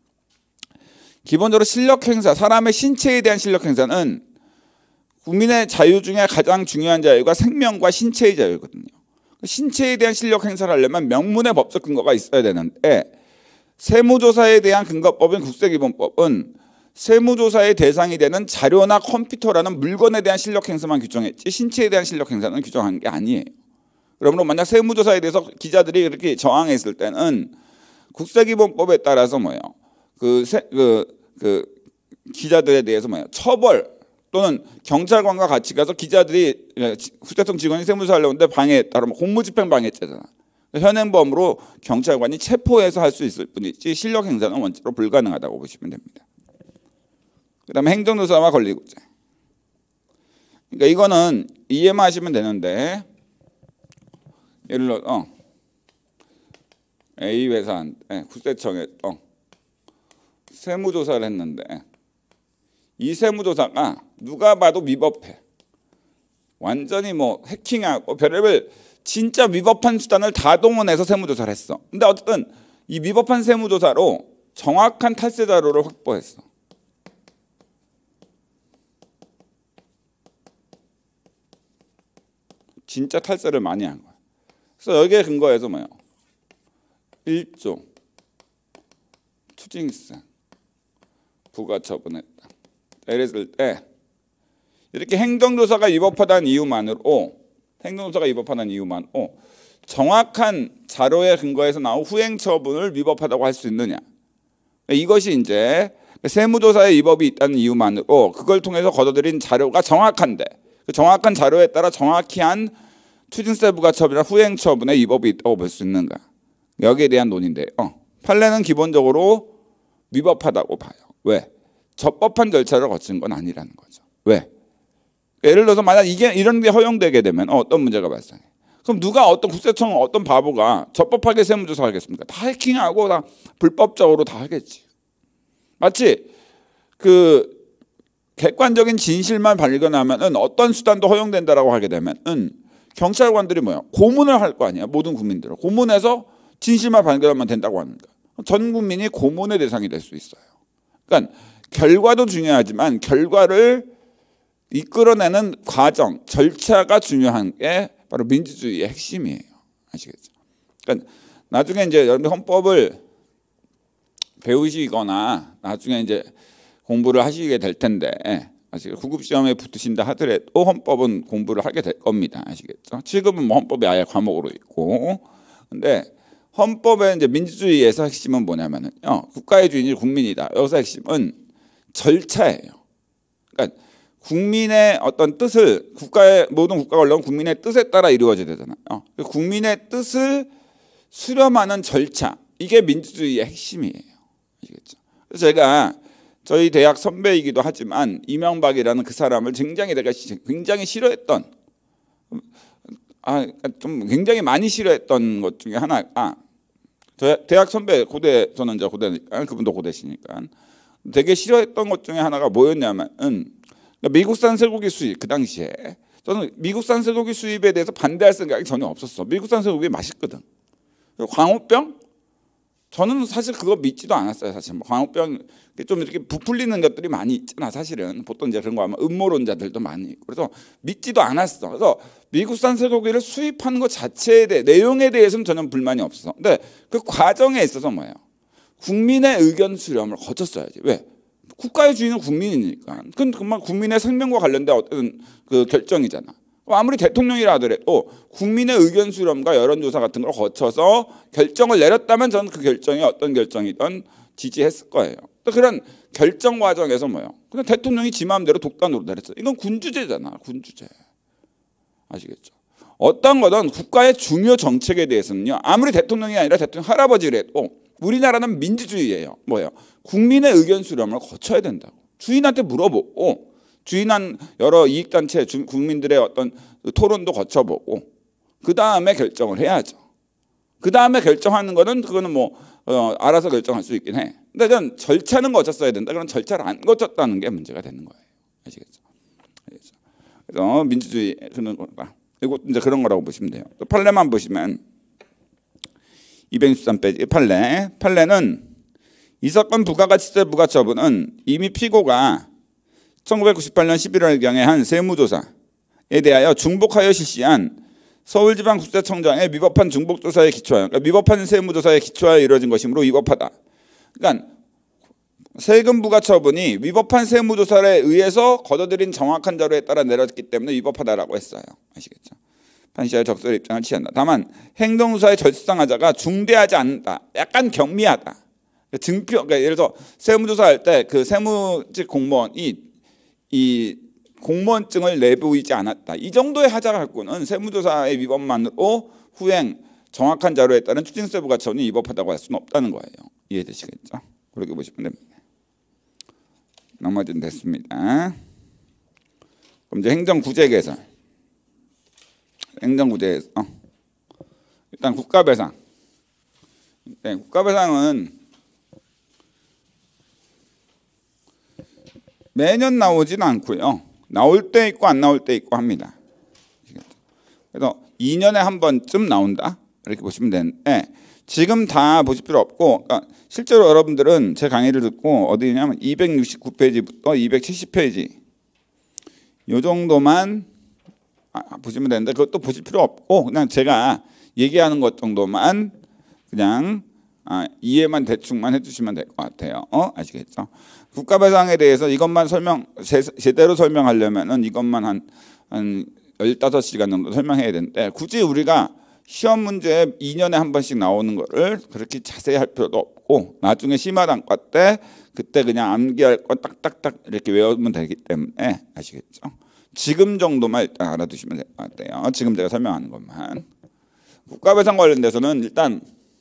기본적으로 실력 행사, 사람의 신체에 대한 실력 행사는 국민의 자유 중에 가장 중요한 자유가 생명과 신체의 자유거든요. 신체에 대한 실력 행사를 하려면 명문의 법적 근거가 있어야 되는데 세무조사에 대한 근거법인 국세기본법은 세무조사의 대상이 되는 자료나 컴퓨터라는 물건에 대한 실력 행사만 규정했지 신체에 대한 실력 행사는 규정한 게 아니에요. 그러므로 만약 세무조사에 대해서 기자들이 이렇게 저항했을 때는 국세기본법에 따라서 뭐예요? 그 기자들에 대해서 뭐예요? 처벌 또는 경찰관과 같이 가서 기자들이 후대성 직원이 세무조사 하려는데 방해했다. 공무집행 방해죄잖아. 현행범으로 경찰관이 체포해서 할 수 있을 뿐이지 실력 행사는 원칙으로 불가능하다고 보시면 됩니다. 그다음에 행정조사와 권리구제. 그러니까 이거는 이해만 하시면 되는데, 예를 들어 A 회사한테 국세청에서 세무조사를 했는데 이 세무조사가 누가 봐도 위법해. 완전히 뭐 해킹하고 별의별 진짜 위법한 수단을 다 동원해서 세무조사를 했어. 근데 어쨌든 이 위법한 세무조사로 정확한 탈세 자료를 확보했어. 진짜 탈세를 많이 한 거야. 그래서 여기에 근거해서 뭐예요? 1조 추징세 부가처분했다. 이랬을 때 이렇게 행정조사가 위법하다는 이유만으로 정확한 자료에 근거해서 나온 후행처분을 위법하다고 할 수 있느냐. 이것이 이제 세무조사에 위법이 있다는 이유만으로 그걸 통해서 거둬들인 자료가 정확한데 그 정확한 자료에 따라 정확히 한 추징세 부가처분이나 후행처분에 위법이 있다고 볼 수 있는가. 여기에 대한 논의인데요. 판례는 기본적으로 위법하다고 봐요. 왜? 적법한 절차를 거친 건 아니라는 거죠. 왜? 예를 들어서 만약 이런 게 허용되게 되면 어떤 문제가 발생해? 그럼 누가 어떤 국세청 어떤 바보가 적법하게 세무조사 하겠습니까? 다 해킹하고 다 불법적으로 다 하겠지. 마치 그 객관적인 진실만 발견하면은 어떤 수단도 허용된다라고 하게 되면은 경찰관들이 뭐야? 고문을 할 거 아니야. 모든 국민들을 고문해서 진실만 발견하면 된다고 하는가? 전 국민이 고문의 대상이 될 수 있어요. 그러니까 결과도 중요하지만 결과를 이끌어내는 과정, 절차가 중요한 게 바로 민주주의의 핵심이에요. 아시겠죠? 그러니까 나중에 이제 여러분들 헌법을 배우시거나 나중에 이제 공부를 하시게 될 텐데, 아시겠죠? 구급 시험에 붙으신다 하더라도 헌법은 공부를 하게 될 겁니다. 아시겠죠? 지금은 뭐 헌법이 아예 과목으로 있고, 근데 헌법의 이제 민주주의에서 핵심은 뭐냐면은요, 국가의 주인이 국민이다. 여기서 핵심은 절차예요. 그러니까 국민의 어떤 뜻을 모든 국가가 원래 국민의 뜻에 따라 이루어져야 되잖아요. 국민의 뜻을 수렴하는 절차, 이게 민주주의의 핵심이에요. 아시겠죠? 그래서 제가 저희 대학 선배이기도 하지만 이명박이라는 그 사람을 굉장히 싫어했던, 좀 굉장히 많이 싫어했던 것 중에 하나가, 대학 선배 고대, 저는 이제 고대니까 그분도 고대시니까 되게 싫어했던 것 중에 하나가 뭐였냐면은 미국산 쇠고기 수입. 그 당시에 저는 미국산 쇠고기 수입에 대해서 반대할 생각이 전혀 없었어. 미국산 쇠고기 맛있거든. 광우병? 저는 사실 그거 믿지도 않았어요. 사실 광우병 좀 이렇게 부풀리는 것들이 많이 있잖아. 사실은 보통 이제 그런 거 하면 음모론자들도 많이 있고 그래서 믿지도 않았어. 그래서 미국산 쇠고기를 수입하는 것 자체에 대해 내용에 대해서는 전혀 불만이 없어. 근데 그 과정에 있어서 뭐예요? 국민의 의견 수렴을 거쳤어야지. 왜? 국가의 주인은 국민이니까. 그건 정말 국민의 생명과 관련된 어떤 그 결정이잖아. 아무리 대통령이라 하더라도 국민의 의견 수렴과 여론조사 같은 걸 거쳐서 결정을 내렸다면 저는 그 결정이 어떤 결정이든 지지했을 거예요. 또 그런 결정 과정에서 뭐예요? 그냥 대통령이 지 마음대로 독단으로 내렸어요. 이건 군주제잖아. 군주제. 아시겠죠? 어떤 거든 국가의 중요 정책에 대해서는요. 아무리 대통령이 아니라 대통령 할아버지라도 우리나라는 민주주의예요. 뭐예요? 국민의 의견 수렴을 거쳐야 된다고. 주인한테 물어보고 주인한 여러 이익단체 국민들의 어떤 토론도 거쳐보고 그 다음에 결정을 해야죠. 그 다음에 결정하는 거는 그거는 뭐 알아서 결정할 수 있긴 해. 근데 그건 절차는 거쳤어야 된다. 그런 절차를 안 거쳤다는 게 문제가 되는 거예요. 아시겠죠? 그래서 민주주의 그런 거가 이거 이제 그런 거라고 보시면 돼요. 또 판례만 보시면 263페이지 판례는 이 사건 부가가치세 부가처분은 이미 피고가 1998년 11월경에 한 세무조사에 대하여 중복하여 실시한 서울지방국세청장의 위법한 중복조사에 기초하여, 그러니까 위법한 세무조사에 기초하여 이루어진 것이므로 위법하다. 그러니까 세금 부가처분이 위법한 세무조사에 의해서 거둬들인 정확한 자료에 따라 내려졌기 때문에 위법하다라고 했어요. 아시겠죠? 판시할 적절한 입장을 취한다. 다만 행정조사의 절차상하자가 중대하지 않다. 약간 경미하다. 증표, 그러니까 예를 들어 세무조사할 때 그 세무직 공무원이 이 공무원증을 내보이지 않았다. 이 정도의 하자 갖고는 세무조사의 위법만으로 후행 정확한 자료에 따른 추징세 부과처분이 위법하다고 할 수는 없다는 거예요. 이해되시겠죠? 그렇게 보시면 됩니다. 나머지는 됐습니다. 그럼 이제 행정구제 개설. 행정구제에서 일단 국가배상. 네, 국가배상은 매년 나오지는 않고요. 나올 때 있고 안 나올 때 있고 합니다. 그래서 2년에 한 번쯤 나온다. 이렇게 보시면 되는데 지금 다 보실 필요 없고 그러니까 실제로 여러분들은 제 강의를 듣고 어디냐면 269페이지부터 270페이지 이 정도만 보시면 되는데 그것도 보실 필요 없고 그냥 제가 얘기하는 것 정도만 그냥 이해만 대충만 해주시면 될 것 같아요. 아시겠죠? 국가배상에 대해서 이것만 제대로 설명하려면은 이것만 한 15시간 정도 설명해야 되는데 굳이 우리가 시험 문제에 2년에 한 번씩 나오는 거를 그렇게 자세히 할 필요도 없고 나중에 심화단과 때 그때 그냥 암기할 건 딱딱딱 이렇게 외우면 되기 때문에 아시겠죠? 지금 정도만 일단 알아두시면 될 것 같아요. 지금 제가 설명하는 것만. 국가배상 관련돼서는 일단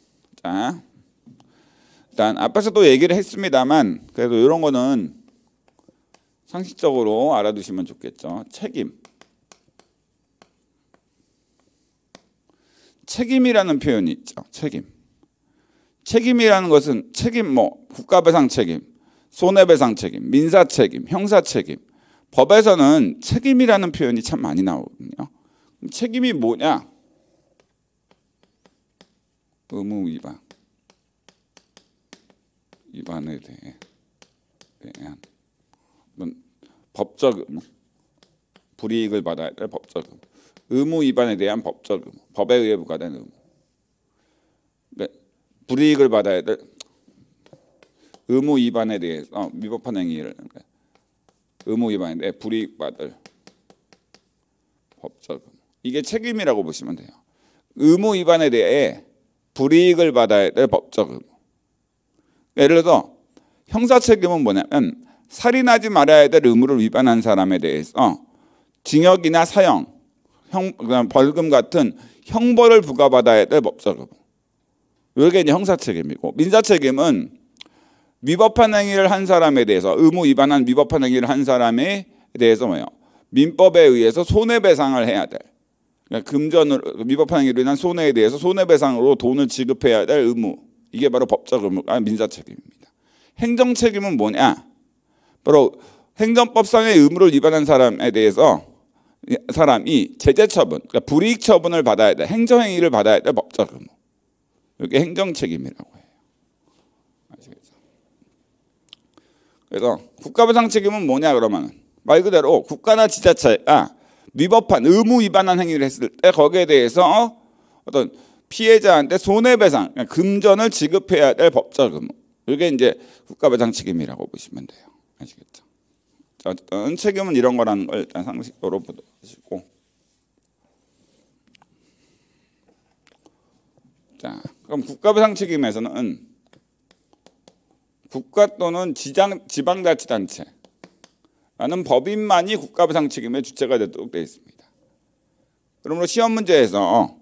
앞에서도 얘기를 했습니다만 그래도 이런 거는 상식적으로 알아두시면 좋겠죠. 책임이라는 표현이 있죠. 책임이라는 것은 국가배상 책임, 손해배상 책임, 민사 책임, 형사 책임. 법에서는 책임이라는 표현이 참 많이 나오거든요. 그럼 책임이 뭐냐? 의무 위반에 대한 법적 의무, 불이익을 받아야 될 법적 의무, 의무 위반에 대한 법적 의무, 법에 의해 부과된 의무, 불이익을 받아야 될 의무 위반에 대해서 위법한 행위를 의무 위반에 대해 불이익 받을 법적 의무, 이게 책임이라고 보시면 돼요. 의무 위반에 대해 불이익을 받아야 될 법적 의무. 예를 들어서 형사 책임은 뭐냐면 살인하지 말아야 될 의무를 위반한 사람에 대해서 징역이나 사형, 벌금 같은 형벌을 부과받아야 될 법적 의무. 이게 이제 형사 책임이고 민사 책임은 위법한 행위를 한 사람에 대해서 의무 위반한 위법한 행위를 한 사람에 대해서 민법에 의해서 손해배상을 해야 될. 그러니까 위법한 행위로 인한 손해에 대해서 손해배상으로 돈을 지급해야 될 의무. 이게 바로 법적 의무가 민사 책임입니다. 행정 책임은 뭐냐? 바로 행정법상의 의무를 위반한 사람에 대해서 사람이 제재 처분, 그러니까 불이익 처분을 받아야 돼. 행정행위를 받아야 될 법적 의무. 이게 행정 책임이라고 해요. 아시겠죠? 그래서 국가배상 책임은 뭐냐 그러면 말 그대로 국가나 지자체가 위법한 의무 위반한 행위를 했을 때 거기에 대해서 어떤 피해자한테 손해배상, 그러니까 금전을 지급해야 될 법적 의무. 이게 이제 국가배상 책임이라고 보시면 돼요. 아시겠죠? 자, 어쨌든 책임은 이런 거라는 걸 일단 상식적으로 보시고. 자, 그럼 국가배상 책임에서는 국가 또는 지방자치단체라는 법인만이 국가배상 책임의 주체가 되도록 되어 있습니다. 그러므로 시험 문제에서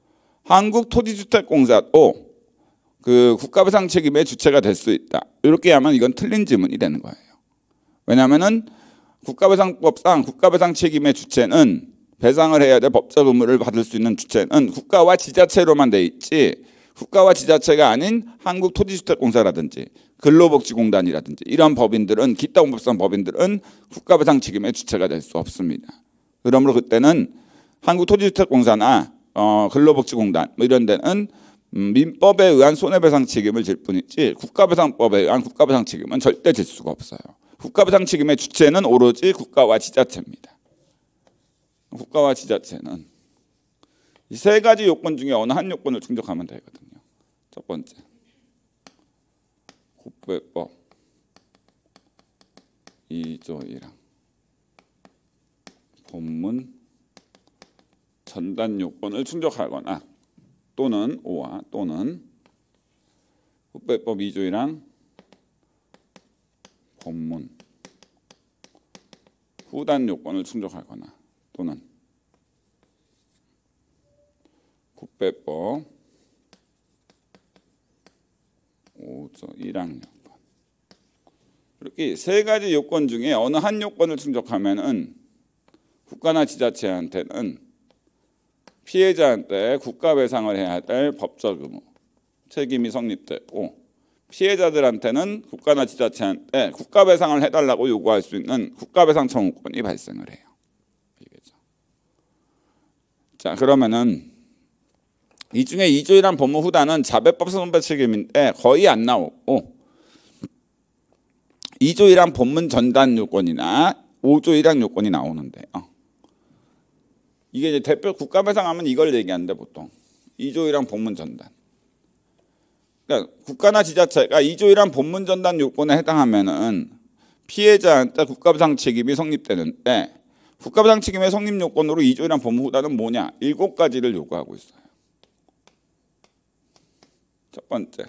한국토지주택공사도 그 국가배상 책임의 주체가 될 수 있다. 이렇게 하면 이건 틀린 지문이 되는 거예요. 왜냐하면은 국가배상법상 국가배상 책임의 주체는 배상을 해야 될 법적 의무를 받을 수 있는 주체는 국가와 지자체로만 돼 있지 국가와 지자체가 아닌 한국토지주택공사라든지 근로복지공단이라든지 이런 법인들은 기타공법상 법인들은 국가배상 책임의 주체가 될 수 없습니다. 그러므로 그때는 한국토지주택공사나 근로복지공단 이런 데는 민법에 의한 손해배상 책임을 질 뿐이지 국가배상법에 의한 국가배상 책임은 절대 질 수가 없어요. 국가배상 책임의 주체는 오로지 국가와 지자체입니다. 국가와 지자체는 이 세 가지 요건 중에 어느 한 요건을 충족하면 되거든요. 첫 번째, 국배법 2조 1항 본문 전단 요건을 충족하거나 또는 5화 또는 국배법 2조 1항 본문 후단 요건을 충족하거나 또는 국배법 5조 1항 요건. 이렇게 세 가지 요건 중에 어느 한 요건을 충족하면은 국가나 지자체한테는 피해자한테 국가배상을 해야 될 법적 의무, 책임이 성립되고 피해자들한테는 국가나 지자체한테 국가배상을 해달라고 요구할 수 있는 국가배상 청구권이 발생을 해요. 알겠죠? 자, 그러면은 이 중에 2조 1항 법무 후단은 자배법 선배 책임인데 거의 안 나오고 2조 1항 법문 전단 요건이나 5조 1항 요건이 나오는데요. 이게 이제 대표 국가배상하면 이걸 얘기하는데 보통 2조 1항 법문 전단. 그러니까 국가나 지자체가 2조 1항 법문 전단 요건에 해당하면은 피해자한테 국가배상 책임이 성립되는데 국가배상 책임의 성립 요건으로 2조 1항 법무 후단은 뭐냐? 7가지를 요구하고 있어요. 첫 번째,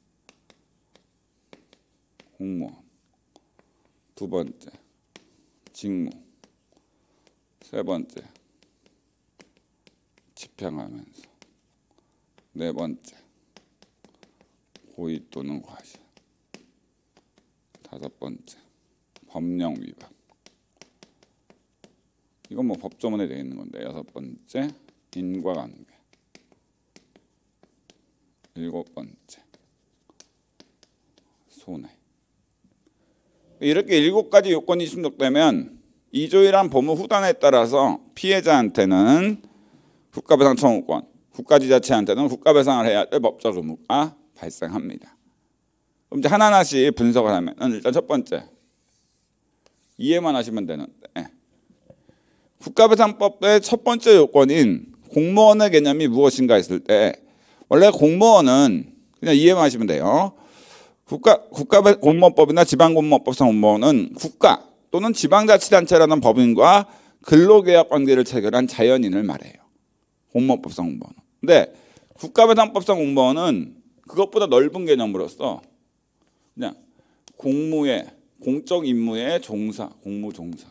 공무원. 두 번째, 직무. 세 번째, 집행하면서. 네 번째, 고의 또는 과실. 다섯 번째, 법령 위반. 이건 뭐 법조문에 되어 있는 건데. 여섯 번째, 인과관계. 일곱 번째, 손해. 이렇게 7가지 요건이 충족되면 2조 1항 법무 후단에 따라서 피해자한테는 국가배상 청구권, 국가지자체한테는 국가배상을 해야 될 법적 의무가 발생합니다. 그럼 이제 하나하나씩 분석을 하면 일단 첫 번째, 이해만 하시면 되는데 국가배상법의 첫 번째 요건인 공무원의 개념이 무엇인가 했을 때 원래 공무원은 그냥 이해만 하시면 돼요. 국가공무원법이나 지방공무원법상 공무원은 국가 또는 지방자치단체라는 법인과 근로계약 관계를 체결한 자연인을 말해요. 공무원법상 공무원은. 근데 국가배상법상 공무원은 그것보다 넓은 개념으로서 그냥 공무의 공적 임무의 종사, 공무종사.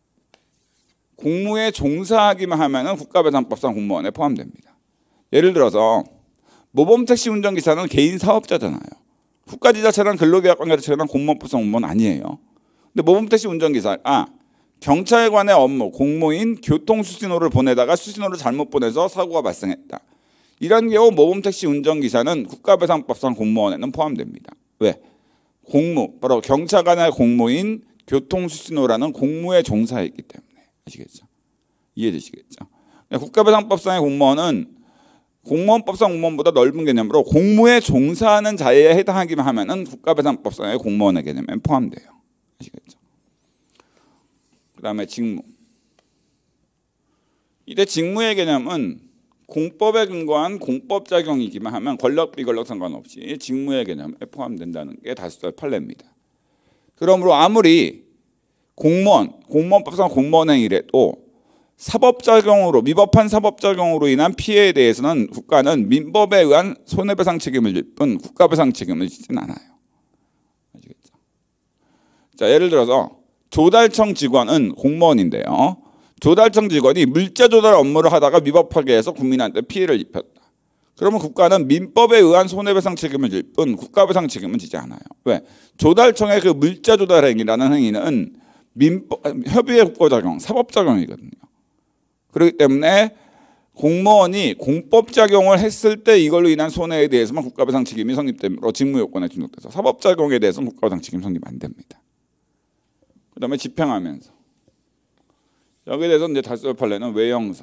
공무에 종사하기만 하면은 국가배상법상 공무원에 포함됩니다. 예를 들어서 모범택시 운전기사는 개인 사업자잖아요. 국가지자체랑 근로계약 관계를 체결한 공무원법상 공무원 아니에요. 근데 모범택시 운전기사가 경찰관의 업무, 공무인 교통수신호를 보내다가 수신호를 잘못 보내서 사고가 발생했다. 이런 경우 모범택시 운전기사는 국가배상법상 공무원에는 포함됩니다. 왜? 공무, 바로 경찰관의 공무인 교통수신호라는 공무에 종사했기 때문에. 아시겠죠? 이해되시겠죠? 국가배상법상의 공무원은 공무원법상 공무원보다 넓은 개념으로 공무에 종사하는 자에 해당하기만 하면은 국가배상법상의 공무원의 개념에 포함돼요. 아시겠죠? 그다음에 직무. 이때 직무의 개념은 공법에 근거한 공법작용이기만 하면 권력 비권력 상관없이 직무의 개념에 포함된다는 게 다수의 판례입니다. 그러므로 아무리 공무원법상 공무원 행위래도 사법작용으로 위법한 사법작용으로 인한 피해에 대해서는 국가는 민법에 의한 손해배상 책임을 질 뿐 국가배상 책임을 지진 않아요. 아시겠죠? 자, 예를 들어서 조달청 직원은 공무원인데요. 조달청 직원이 물자 조달 업무를 하다가 위법하게 해서 국민한테 피해를 입혔다. 그러면 국가는 민법에 의한 손해배상 책임을 질 뿐 국가배상 책임은 지지 않아요. 왜? 조달청의 그 물자 조달 행위라는 행위는 협의의 국가작용, 사법작용이거든요. 그렇기 때문에 공무원이 공법작용을 했을 때 이걸로 인한 손해에 대해서만 국가배상 책임이 성립되므로 직무요건에 충족돼서 사법작용에 대해서는 국가배상 책임 성립 안 됩니다. 그 다음에 집행하면서 여기에 대해서 이제 다수의 판례는 외형설.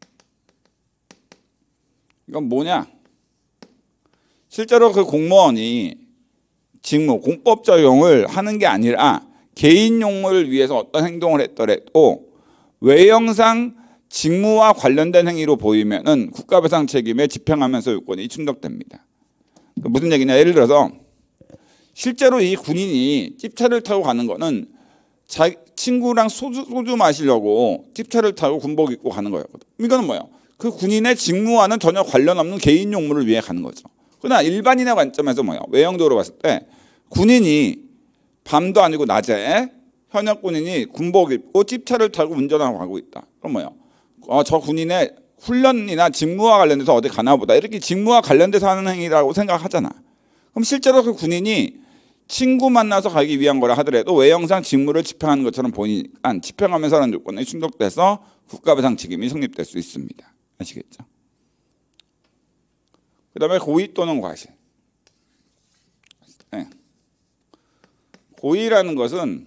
이건 뭐냐? 실제로 그 공무원이 직무, 공법작용을 하는 게 아니라 개인 용무를 위해서 어떤 행동을 했더라도 외형상 직무와 관련된 행위로 보이면은 국가배상 책임에 집행하면서 요건이 충족됩니다. 무슨 얘기냐? 예를 들어서 실제로 이 군인이 찝차를 타고 가는 거는 자기 친구랑 소주 마시려고 찝차를 타고 군복 입고 가는 거였거든. 이거는 뭐예요? 그 군인의 직무와는 전혀 관련 없는 개인 용무를 위해 가는 거죠. 그러나 일반인의 관점에서 뭐예요? 외형적으로 봤을 때 군인이 밤도 아니고 낮에 현역 군인이 군복 입고 찝차를 타고 운전하고 가고 있다. 그럼 뭐예요? 저 군인의 훈련이나 직무와 관련돼서 어디 가나 보다. 이렇게 직무와 관련돼서 하는 행위라고 생각하잖아. 그럼 실제로 그 군인이 친구 만나서 가기 위한 거라 하더라도 외형상 직무를 집행하는 것처럼 보이니까 집행하면서 하는 조건에 충족돼서 국가배상 책임이 성립될 수 있습니다. 아시겠죠? 그 다음에 고의 또는 과실. 네. 고의라는 것은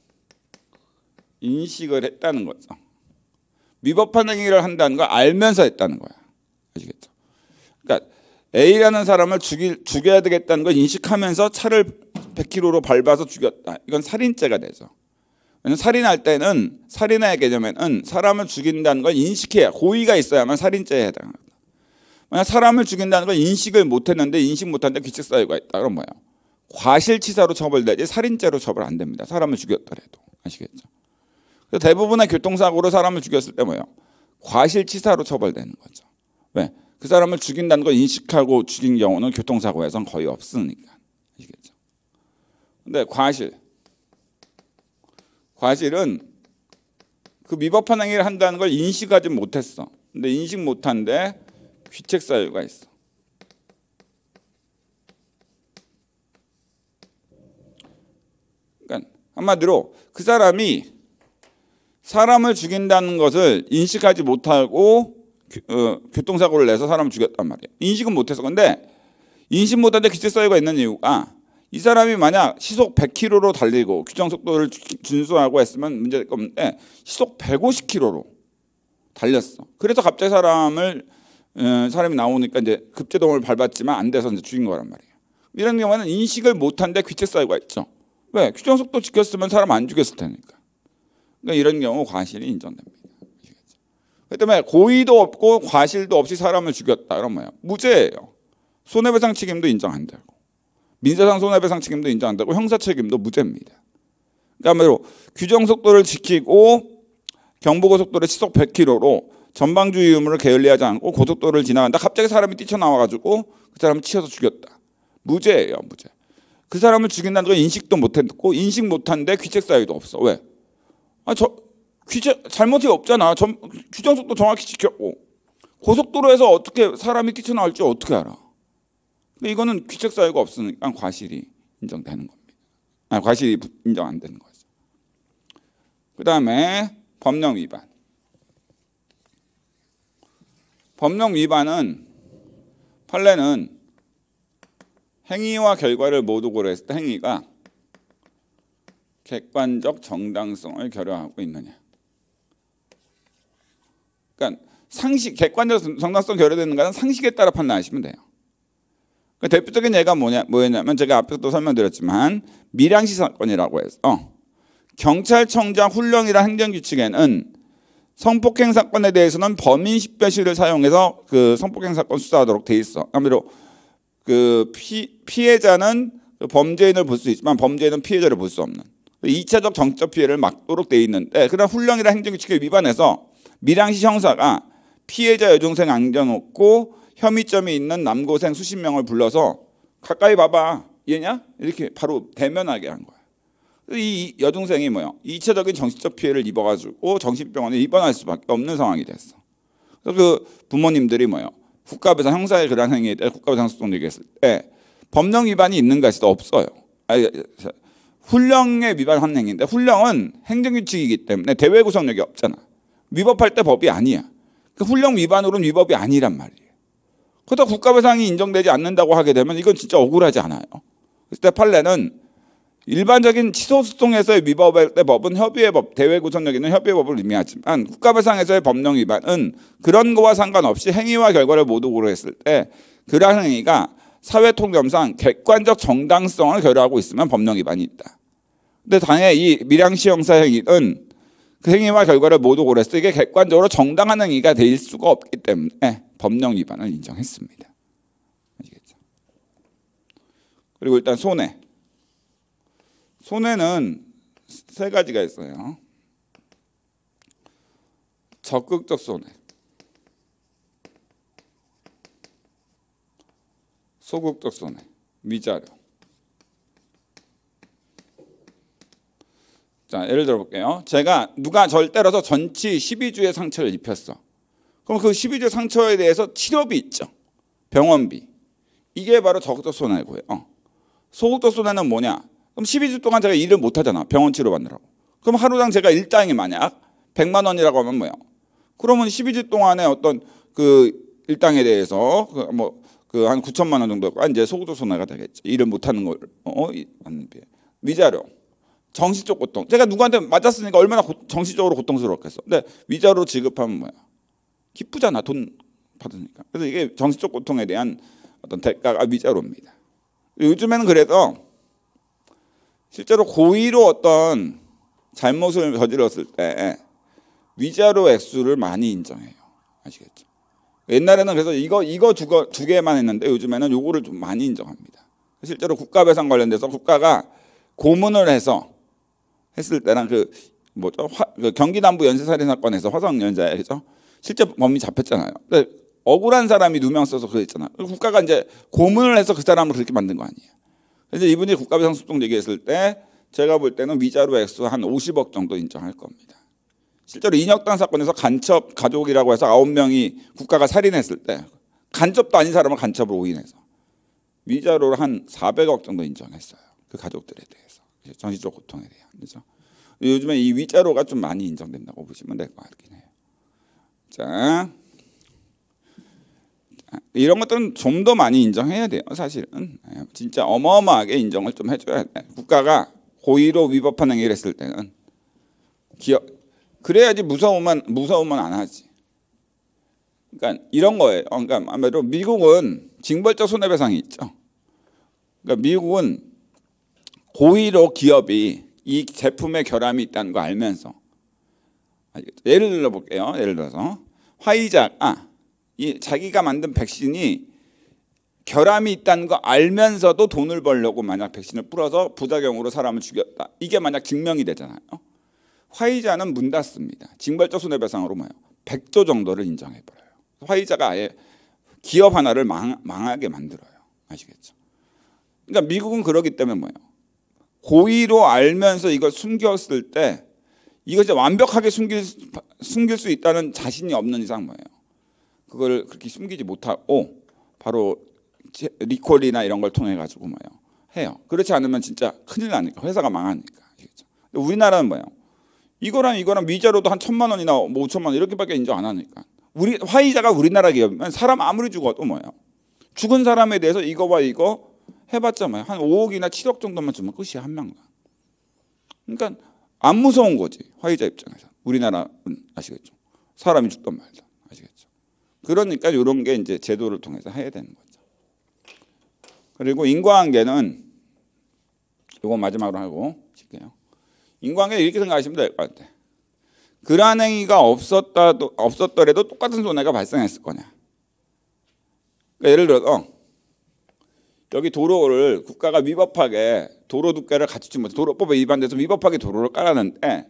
인식을 했다는 거죠. 위법한 행위를 한다는 걸 알면서 했다는 거야. 아시겠죠? 그러니까 A라는 사람을 죽여야 되겠다는 걸 인식하면서 차를 100km로 밟아서 죽였다. 이건 살인죄가 되죠. 왜냐하면 살인할 때는 살인의 개념에는 사람을 죽인다는 걸 인식해야 고의가 있어야만 살인죄에 해당합니다. 만약 사람을 죽인다는 걸 인식을 못했는데 인식 못하는데 규칙 사유가 있다. 그럼 뭐예요? 과실치사로 처벌되지 살인죄로 처벌 안 됩니다. 사람을 죽였더라도. 아시겠죠? 그래서 대부분의 교통사고로 사람을 죽였을 때 뭐예요? 과실치사로 처벌되는 거죠. 왜? 그 사람을 죽인다는 걸 인식하고 죽인 경우는 교통사고에선 거의 없으니까. 아시겠죠? 근데 과실은 그 위법한 행위를 한다는 걸 인식하지 못했어. 근데 인식 못한데 귀책 사유가 있어. 그러니까 한마디로 그 사람이 사람을 죽인다는 것을 인식하지 못하고 교통사고를 내서 사람을 죽였단 말이에요. 인식은 못해서. 근데 인식 못하는데 귀책 사유가 있는 이유가 이 사람이 만약 시속 100km로 달리고 규정속도를 준수하고 했으면 문제가 없는데 시속 150km로 달렸어. 그래서 갑자기 사람이 나오니까 이제 급제동을 밟았지만 안 돼서 이제 죽인 거란 말이에요. 이런 경우는 인식을 못한데 귀책 사유가 있죠. 왜? 규정속도 지켰으면 사람 안 죽였을 테니까. 그러니까 이런 경우 과실이 인정됩니다. 그 때문에 고의도 없고 과실도 없이 사람을 죽였다. 그럼 뭐예요? 무죄예요. 손해배상 책임도 인정 안 되고 민사상 손해배상 책임도 인정 안 되고 형사 책임도 무죄입니다. 그러니까 한마디로 규정속도를 지키고 경부고속도로 시속 100km로 전방주의 의무를 게을리하지 않고 고속도로를 지나간다. 갑자기 사람이 뛰쳐나와가지고 그 사람을 치어서 죽였다. 무죄예요. 무죄. 그 사람을 죽인다는 건 인식도 못했고 인식 못한데 귀책 사유도 없어. 왜? 잘못이 없잖아. 규정속도 정확히 지켰고 고속도로에서 어떻게 사람이 뛰쳐나올지 어떻게 알아? 근데 이거는 귀책 사유가 없으니까 과실이 인정되는 겁니다. 과실이 인정 안 되는 거죠. 그 다음에 법령 위반. 법령 위반은 판례는 행위와 결과를 모두 고려했을 때 행위가 객관적 정당성을 결여하고 있느냐. 그러니까 객관적 정당성 결여되는 것은 상식에 따라 판단하시면 돼요. 그러니까 대표적인 예가 뭐였냐면 제가 앞에서도 설명드렸지만 밀양시 사건이라고 해서 경찰청장 훈령이란 행정규칙에는 성폭행 사건에 대해서는 범인 식별실을 사용해서 그 성폭행 사건 수사하도록 돼 있어. 아무래도 그 피해자는 범죄인을 볼 수 있지만 범죄인은 피해자를 볼 수 없는 2차적 정치적 피해를 막도록 돼 있는데 그런 훈령이란 행정규칙에 위반해서 밀양시 형사가 피해자 여중생 안겨놓고 혐의점이 있는 남고생 수십 명을 불러서 가까이 봐봐 얘냐? 이렇게 바로 대면하게 한 거야. 이 여중생이 뭐야? 2차적인 정신적 피해를 입어가지고 정신병원에 입원할 수밖에 없는 상황이 됐어. 그래서 그 부모님들이 뭐야? 국가배상 형사의 그런 행위에 대해 국가배상 소송 얘기했을 때 법령 위반이 있는가 했을 때 없어요. 훈령에 위반한 행위인데 훈령은 행정규칙이기 때문에 대외 구속력이 없잖아. 위법할 때 법이 아니야. 그 훈령 위반으로는 위법이 아니란 말이에요. 그러다 국가배상이 인정되지 않는다고 하게 되면 이건 진짜 억울하지 않아요. 그때 판례는 일반적인 취소소송에서의 위법할 때 법은 협의의 법, 대외 구속력 있는 협의의 법을 의미하지만 국가배상에서의 법령 위반은 그런 거와 상관없이 행위와 결과를 모두 고려했을 때 그러한 행위가 사회 통념상 객관적 정당성을 결여하고 있으면 법령 위반이 있다. 근데 당연히 이 밀양시 형사 행위는 그 행위와 결과를 모두 고려했을 때 이게 객관적으로 정당한 행위가 될 수가 없기 때문에 법령 위반을 인정했습니다. 아시겠죠? 그리고 일단 손해. 손해는 세 가지가 있어요. 적극적 손해, 소극적 손해, 위자료. 자, 예를 들어 볼게요. 제가 누가 절 때려서 전치 12주의 상처를 입혔어. 그럼 그 12주 상처에 대해서 치료비 있죠. 병원비. 이게 바로 적극적 손해고요. 소극적 손해는 뭐냐? 그럼 12주 동안 제가 일을 못 하잖아. 병원 치료 받느라고. 그럼 하루당 제가 일당이 만약 100만 원이라고 하면 뭐예요? 그러면 12주 동안에 어떤 그 일당에 대해서 한 9천만 원 정도가 이제 소극적 손해가 되겠죠. 일을 못 하는 걸 받는 비해. 위자료. 정신적 고통. 제가 누구한테 맞았으니까 얼마나 정신적으로 고통스러웠겠어. 근데 위자료 지급하면 뭐야? 기쁘잖아. 돈 받으니까. 그래서 이게 정신적 고통에 대한 어떤 대가가 위자료입니다. 요즘에는 그래서 실제로 고의로 어떤 잘못을 저질렀을 때 위자료 액수를 많이 인정해요. 아시겠죠? 옛날에는 그래서 이거 두 개만 했는데 요즘에는 요거를 좀 많이 인정합니다. 실제로 국가배상 관련돼서 국가가 고문을 해서 했을 때랑 그 경기남부 연쇄살인 사건에서 화성연자에 그죠? 실제 범인 잡혔잖아요. 근데 억울한 사람이 누명 써서 그랬잖아요. 국가가 이제 고문을 해서 그 사람을 그렇게 만든 거 아니에요. 그래서 이분이 국가배상 소송 얘기했을 때 제가 볼 때는 위자료 액수 한 50억 정도 인정할 겁니다. 실제로 인혁당 사건에서 간첩 가족이라고 해서 9명이 국가가 살인했을 때 간첩도 아닌 사람을 간첩으로 오인해서 위자료를 한 400억 정도 인정했어요. 그 가족들에 대해서. 정신적 고통에 대한. 그렇죠? 요즘에 이 위자료가 좀 많이 인정된다고 보시면 될 것 같긴 해요. 자, 이런 것들은 좀 더 많이 인정해야 돼요. 사실은 진짜 어마어마하게 인정을 좀 해줘야 돼. 국가가 고의로 위법한 행위를 했을 때는 그래야지 무서우면 안 하지. 그러니까 이런 거예요. 그러니까 아무래도 미국은 징벌적 손해배상이 있죠. 그러니까 미국은 고의로 기업이 이 제품에 결함이 있다는 거 알면서 예를 들어 볼게요. 예를 들어서 화이자가 자기가 만든 백신이 결함이 있다는 거 알면서도 돈을 벌려고 만약 백신을 뿌려서 부작용으로 사람을 죽였다. 이게 만약 증명이 되잖아요. 화이자는 문 닫습니다. 징벌적 손해배상으로 뭐예요? 100조 정도를 인정해버려요. 화이자가 아예 기업 하나를 망하게 만들어요. 아시겠죠? 그러니까 미국은 그러기 때문에 뭐예요? 고의로 알면서 이걸 숨겼을 때 이것이 완벽하게 숨길 수 있다는 자신이 없는 이상 뭐예요? 그걸 그렇게 숨기지 못하고 바로 리콜이나 이런 걸 통해 가지고 뭐예요? 해요. 그렇지 않으면 진짜 큰일 나니까 회사가 망하니까. 아시겠죠? 우리나라는 뭐예요? 이거랑 위자료도 한 1,000만 원이나 5천만 원 이렇게밖에 인정 안 하니까. 화이자가 우리나라 기업이면 사람 아무리 죽어도 뭐예요? 죽은 사람에 대해서 이거와 이거 해봤자 뭐예요? 한 5억이나 7억 정도만 주면 끝이야, 한 명당. 그러니까 안 무서운 거지, 화이자 입장에서. 우리나라는 아시겠죠? 사람이 죽든 말든. 아시겠죠? 그러니까 이런 게 이제 제도를 통해서 해야 되는 거죠. 그리고 인과관계는 이거 마지막으로 하고 칠게요. 인과관계 이렇게 생각하시면 될 것 같아. 그러한 행위가 없었더라도 똑같은 손해가 발생했을 거냐. 그러니까 예를 들어서 여기 도로를 국가가 위법하게 도로 두께를 갖추지 못해 도로법에 위반돼서 위법하게 도로를 깔았는데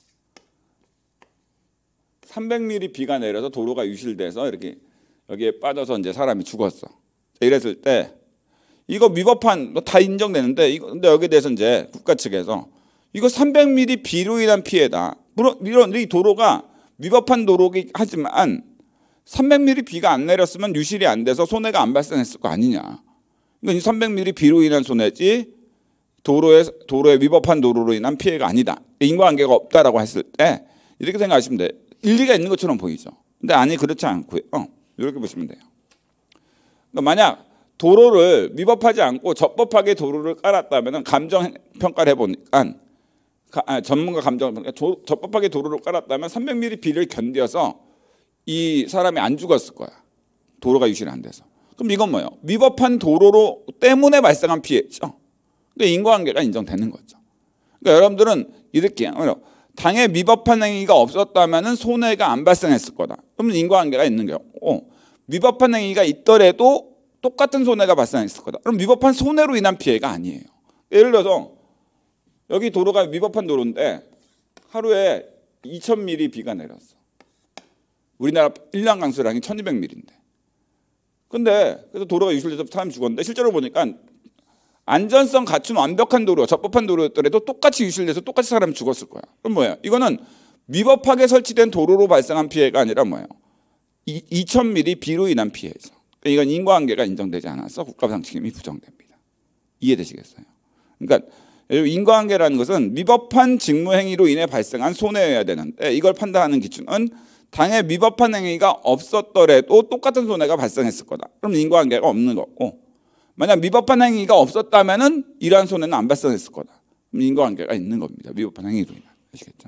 300mm 비가 내려서 도로가 유실돼서 이렇게 여기에 빠져서 이제 사람이 죽었어. 이랬을 때 이거 위법한 다 인정되는데 근데 여기에 대해서 이제 국가 측에서 이거 300mm 비로 인한 피해다. 물론 이 도로가 위법한 도로이긴 하지만 300mm 비가 안 내렸으면 유실이 안 돼서 손해가 안 발생했을 거 아니냐. 그러니까 300mm 비로 인한 손해지 도로에 위법한 도로로 인한 피해가 아니다. 인과관계가 없다라고 했을 때 이렇게 생각하시면 돼요. 일리가 있는 것처럼 보이죠. 근데 아니 그렇지 않고요. 이렇게 보시면 돼요. 그러니까 만약 도로를 위법하지 않고 적법하게 도로를 깔았다면 감정 평가를 해보니까 전문가 감정을 보니까 적법하게 도로를 깔았다면 300mm 비를 견뎌서 이 사람이 안 죽었을 거야. 도로가 유실이 안 돼서. 그럼 이건 뭐예요? 위법한 도로 때문에 발생한 피해죠. 그러니까 인과관계가 인정되는 거죠. 그러니까 여러분들은 이렇게 당해 위법한 행위가 없었다면 손해가 안 발생했을 거다. 그러면 인과관계가 있는 거고 위법한 행위가 있더라도 똑같은 손해가 발생했을 거다. 그럼 위법한 손해로 인한 피해가 아니에요. 예를 들어서 여기 도로가 위법한 도로인데 하루에 2,000mm 비가 내렸어. 우리나라 1년 강수량이 1,200mm인데. 근데 그래서 도로가 유실돼서 사람이 죽었는데 실제로 보니까 안전성 갖춘 완벽한 도로, 적법한 도로였더라도 똑같이 유실돼서 똑같이 사람이 죽었을 거야. 그럼 뭐예요? 이거는 위법하게 설치된 도로로 발생한 피해가 아니라 뭐예요? 2000mm 비로 인한 피해죠. 그러니까 이건 인과관계가 인정되지 않아서 국가보상 책임이 부정됩니다. 이해되시겠어요? 그러니까 인과관계라는 것은 위법한 직무행위로 인해 발생한 손해여야 되는데 이걸 판단하는 기준은 당해 위법한 행위가 없었더라도 똑같은 손해가 발생했을 거다. 그럼 인과관계가 없는 거고, 만약 위법한 행위가 없었다면은 이러한 손해는 안 발생했을 거다. 그럼 인과관계가 있는 겁니다. 위법한 행위로 인한. 아시겠죠?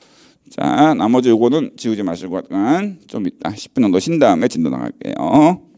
자, 나머지 요거는 지우지 마시고 좀 이따 10분 정도 쉰 다음에 진도 나갈게요.